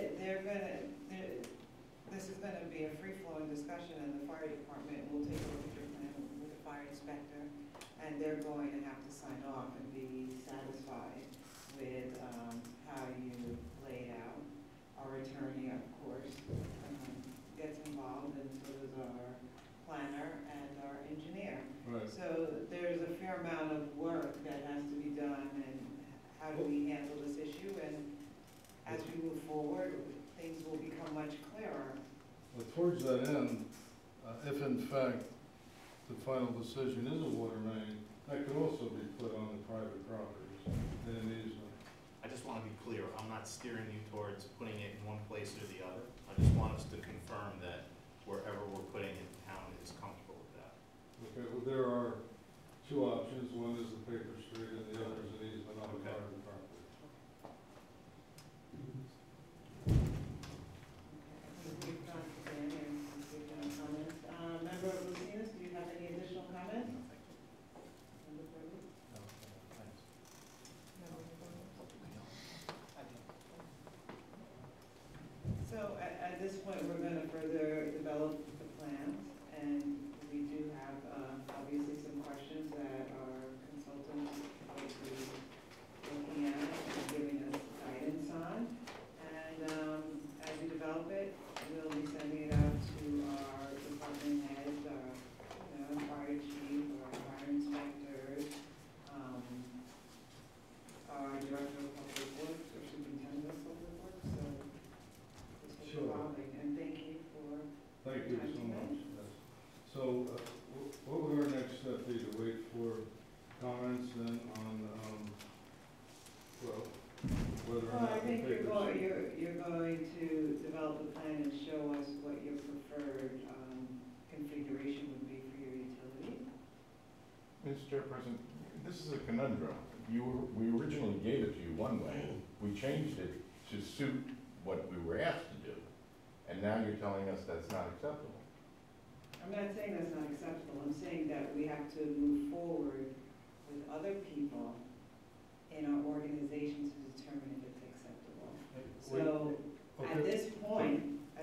this is gonna be a free-flowing discussion, and the fire department will take a look at your plan with the fire inspector, and they're going to have to sign off and be satisfied with, how you lay it out. Our attorney, of course, gets involved, and so does our planner and our engineer. Right. So there's a fair amount of work that has to be done, and how do we handle this issue, and as we move forward, things will become much clearer. Well, towards that end, if in fact the final decision is a water main, that could also be put on the private properties in an easement. I just want to be clear, I'm not steering you towards putting it in one place or the other. I just want us to confirm that wherever we're putting it, the town is comfortable with that. Okay, well, there are two options. One is the paper street and the other is an easement on the private property. We've gone to Dan, and we've done comments. Member Lucinas, do you have any additional comments? Member Purdy? No, thanks. So at this point, we're going to further develop the plans, and we do have obviously some questions that our consultants will be looking at and giving us guidance on. And as we develop it, we'll be sending it out to our department heads, our fire chief, our fire inspectors, our director of public works, or superintendent of public works. So this is Sure. evolving, and thank you for Thank you so much. Yes. So, what would our next step be, to wait for comments then on, well, whether or Well, not I the think you're papers- going to develop a plan and show us what your preferred configuration would be for your utility. Mr. Chairperson, this is a conundrum. We originally gave it to you one way. We changed it to suit what we were asked to do. And now you're telling us that's not acceptable. I'm not saying that's not acceptable. I'm saying that we have to move forward with other people in our organization to determine if it's acceptable. So at this point,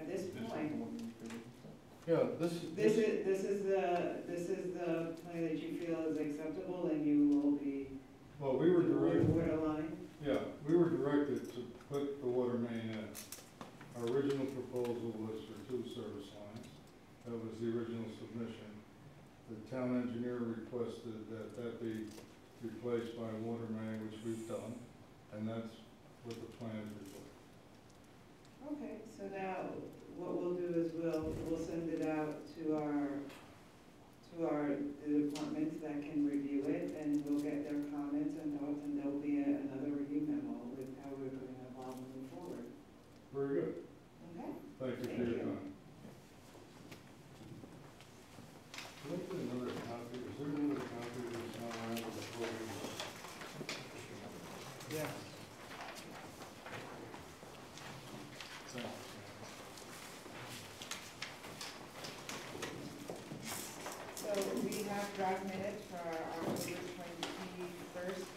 Yeah, this is the plan that you feel is acceptable, and you will be well, we were directed. water line. Yeah, we were directed to put the water main in. Our original proposal was for 2 service lines. That was the original submission. The town engineer requested that that be replaced by a water main, which we've done, and that's what the plan reflects. Okay, so now what we'll do is we'll send it out to the departments that can review it, and we'll get their comments and thoughts, and there'll be another review memo with how we're going to evolve moving forward. Very good. Okay? Thank you for your time. Can I get another copy? Is there another copy that's not around with the program? Yeah. So we have draft minutes for our October 21st.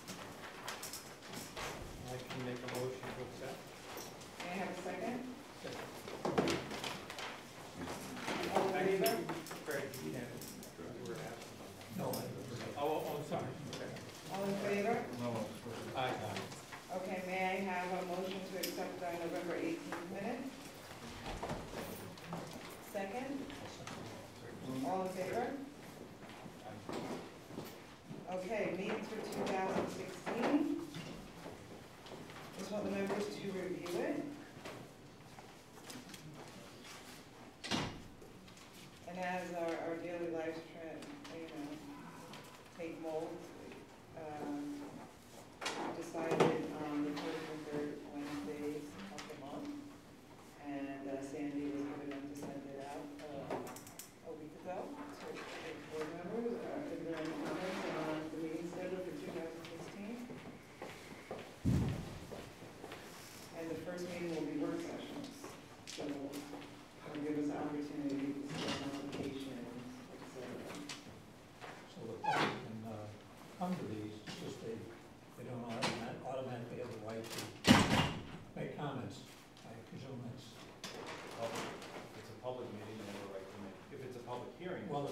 I can make a motion to accept. May I have a second? Second. All in favor? Greg, you can. You were absent. No, oh, sorry. Okay. All in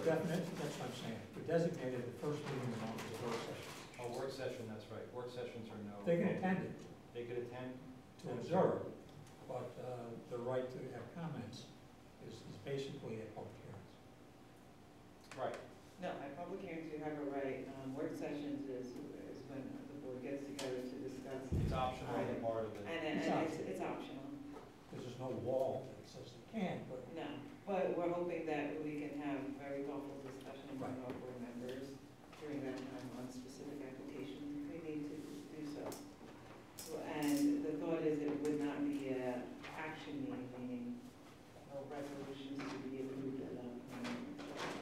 definite, that's what I'm saying. We designated the first meeting of the month as a work session. Oh, work session, that's right. Work sessions are no. They can attend it They could attend? to observe, but the right to have comments is basically a public hearing. Right. No, at public hearings, you have a right. Work sessions is when the board gets together to discuss. It's optional on the part of it. And it's optional. Because there's no wall that says they can, but No, but we're hoping that we can have very thoughtful discussion among our board members during that time on specific applications if we need to do so. And the thought is it would not be a action meeting, meaning no resolutions to be approved at that point.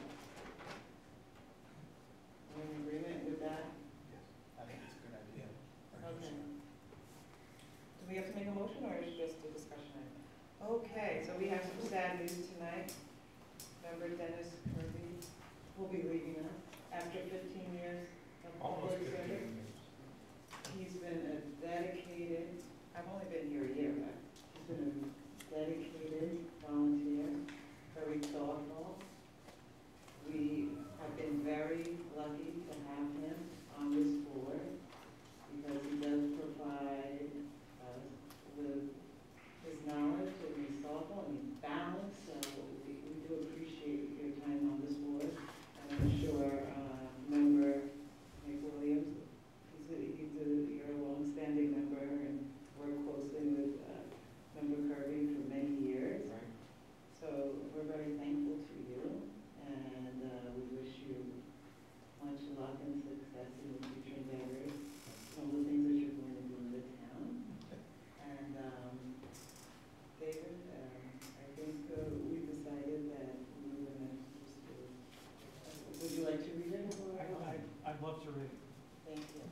Are we in agreement with that? I think it's a good idea. Okay. Do we have to make a motion or is it just a discussion item? Okay, so we have some sad news tonight. Member Dennis Kirby will be leaving us after 15 years of Almost public 15 service. years. He's been a dedicated, I've only been here a year, but he's been a dedicated volunteer, very thoughtful. We have been very lucky to have him on this board because he does provide us with his knowledge and he's thoughtful and he's balanced, so we do appreciate your time on this board. And I'm sure member Nick Williams, you're a long-standing member and worked closely with member Kirby for many years. Right. So we're very thankful to you and we wish you much luck and success in the future endeavors, all the things that you're going to do in the town. And David, I think we decided that we were going to just do, would you like to read it? I'd love to read it. Thank you.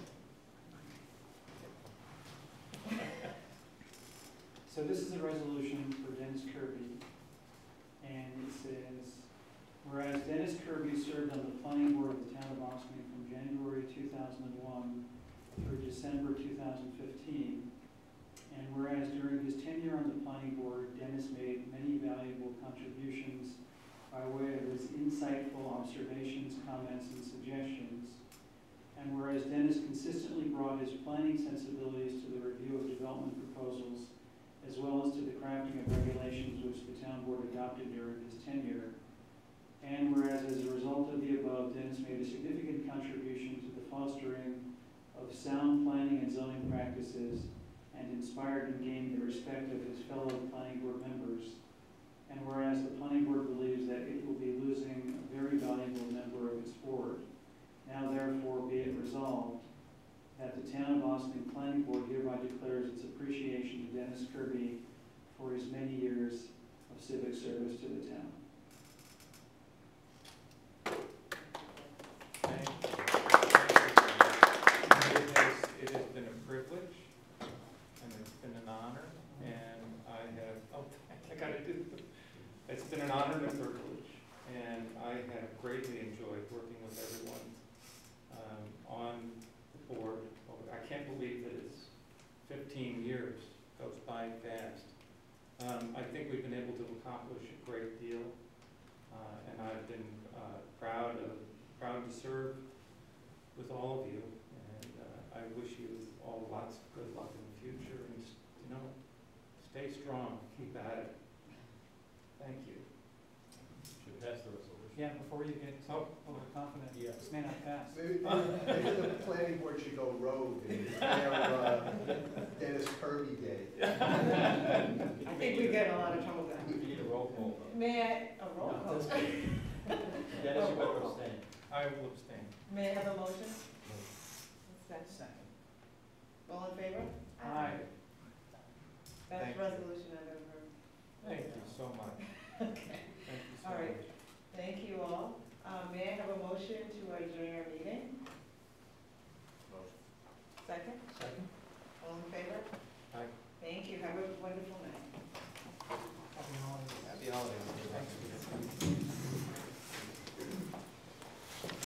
So this is a resolution for Dennis Kirby, and it says, whereas Dennis Kirby served on the planning board of the town of Ossining from January 2001 through December 2015, and whereas during his tenure on the planning board, Dennis made many valuable contributions by way of his insightful observations, comments, and suggestions, and whereas Dennis consistently brought his planning sensibilities to the review of development proposals as well as to the crafting of regulations which the town board adopted during his tenure. And whereas as a result of the above, Dennis made a significant contribution to the fostering of sound planning and zoning practices and inspired and gained the respect of his fellow planning board members. And whereas the planning board believes that it will be losing a very valuable member of its board, now therefore be it resolved that the town of Ossining Planning Board hereby declares its appreciation to Dennis Kirby for his many years of civic service to the town. Thank you. It has been a privilege and it's been an honor, and it's been an honor and a privilege, and I have greatly enjoyed working with everyone on the board. I can't believe that it's 15 years, goes by fast. I think we've been able to accomplish a great deal, and I've been proud to serve with all of you, and I wish you all lots of good luck in the future, and stay strong, keep at it. Thank you. Should pass the resolution. Yeah, before you get overconfident, this may not pass. Maybe the planning board should go rogue and declare Dennis Kirby Day. I think we get in a lot of trouble with that. We need a roll call vote. May I, a roll call? Dennis, you better abstain. I will abstain. May I have a motion? Second. All in favor? Aye. Best Thank you. resolution I've ever heard. Thank you so much. Okay, Thank you so all right. much. Thank you all. May I have a motion to adjourn our meeting? Motion. Second? second. All in favor? Aye. Thank you. Have a wonderful night.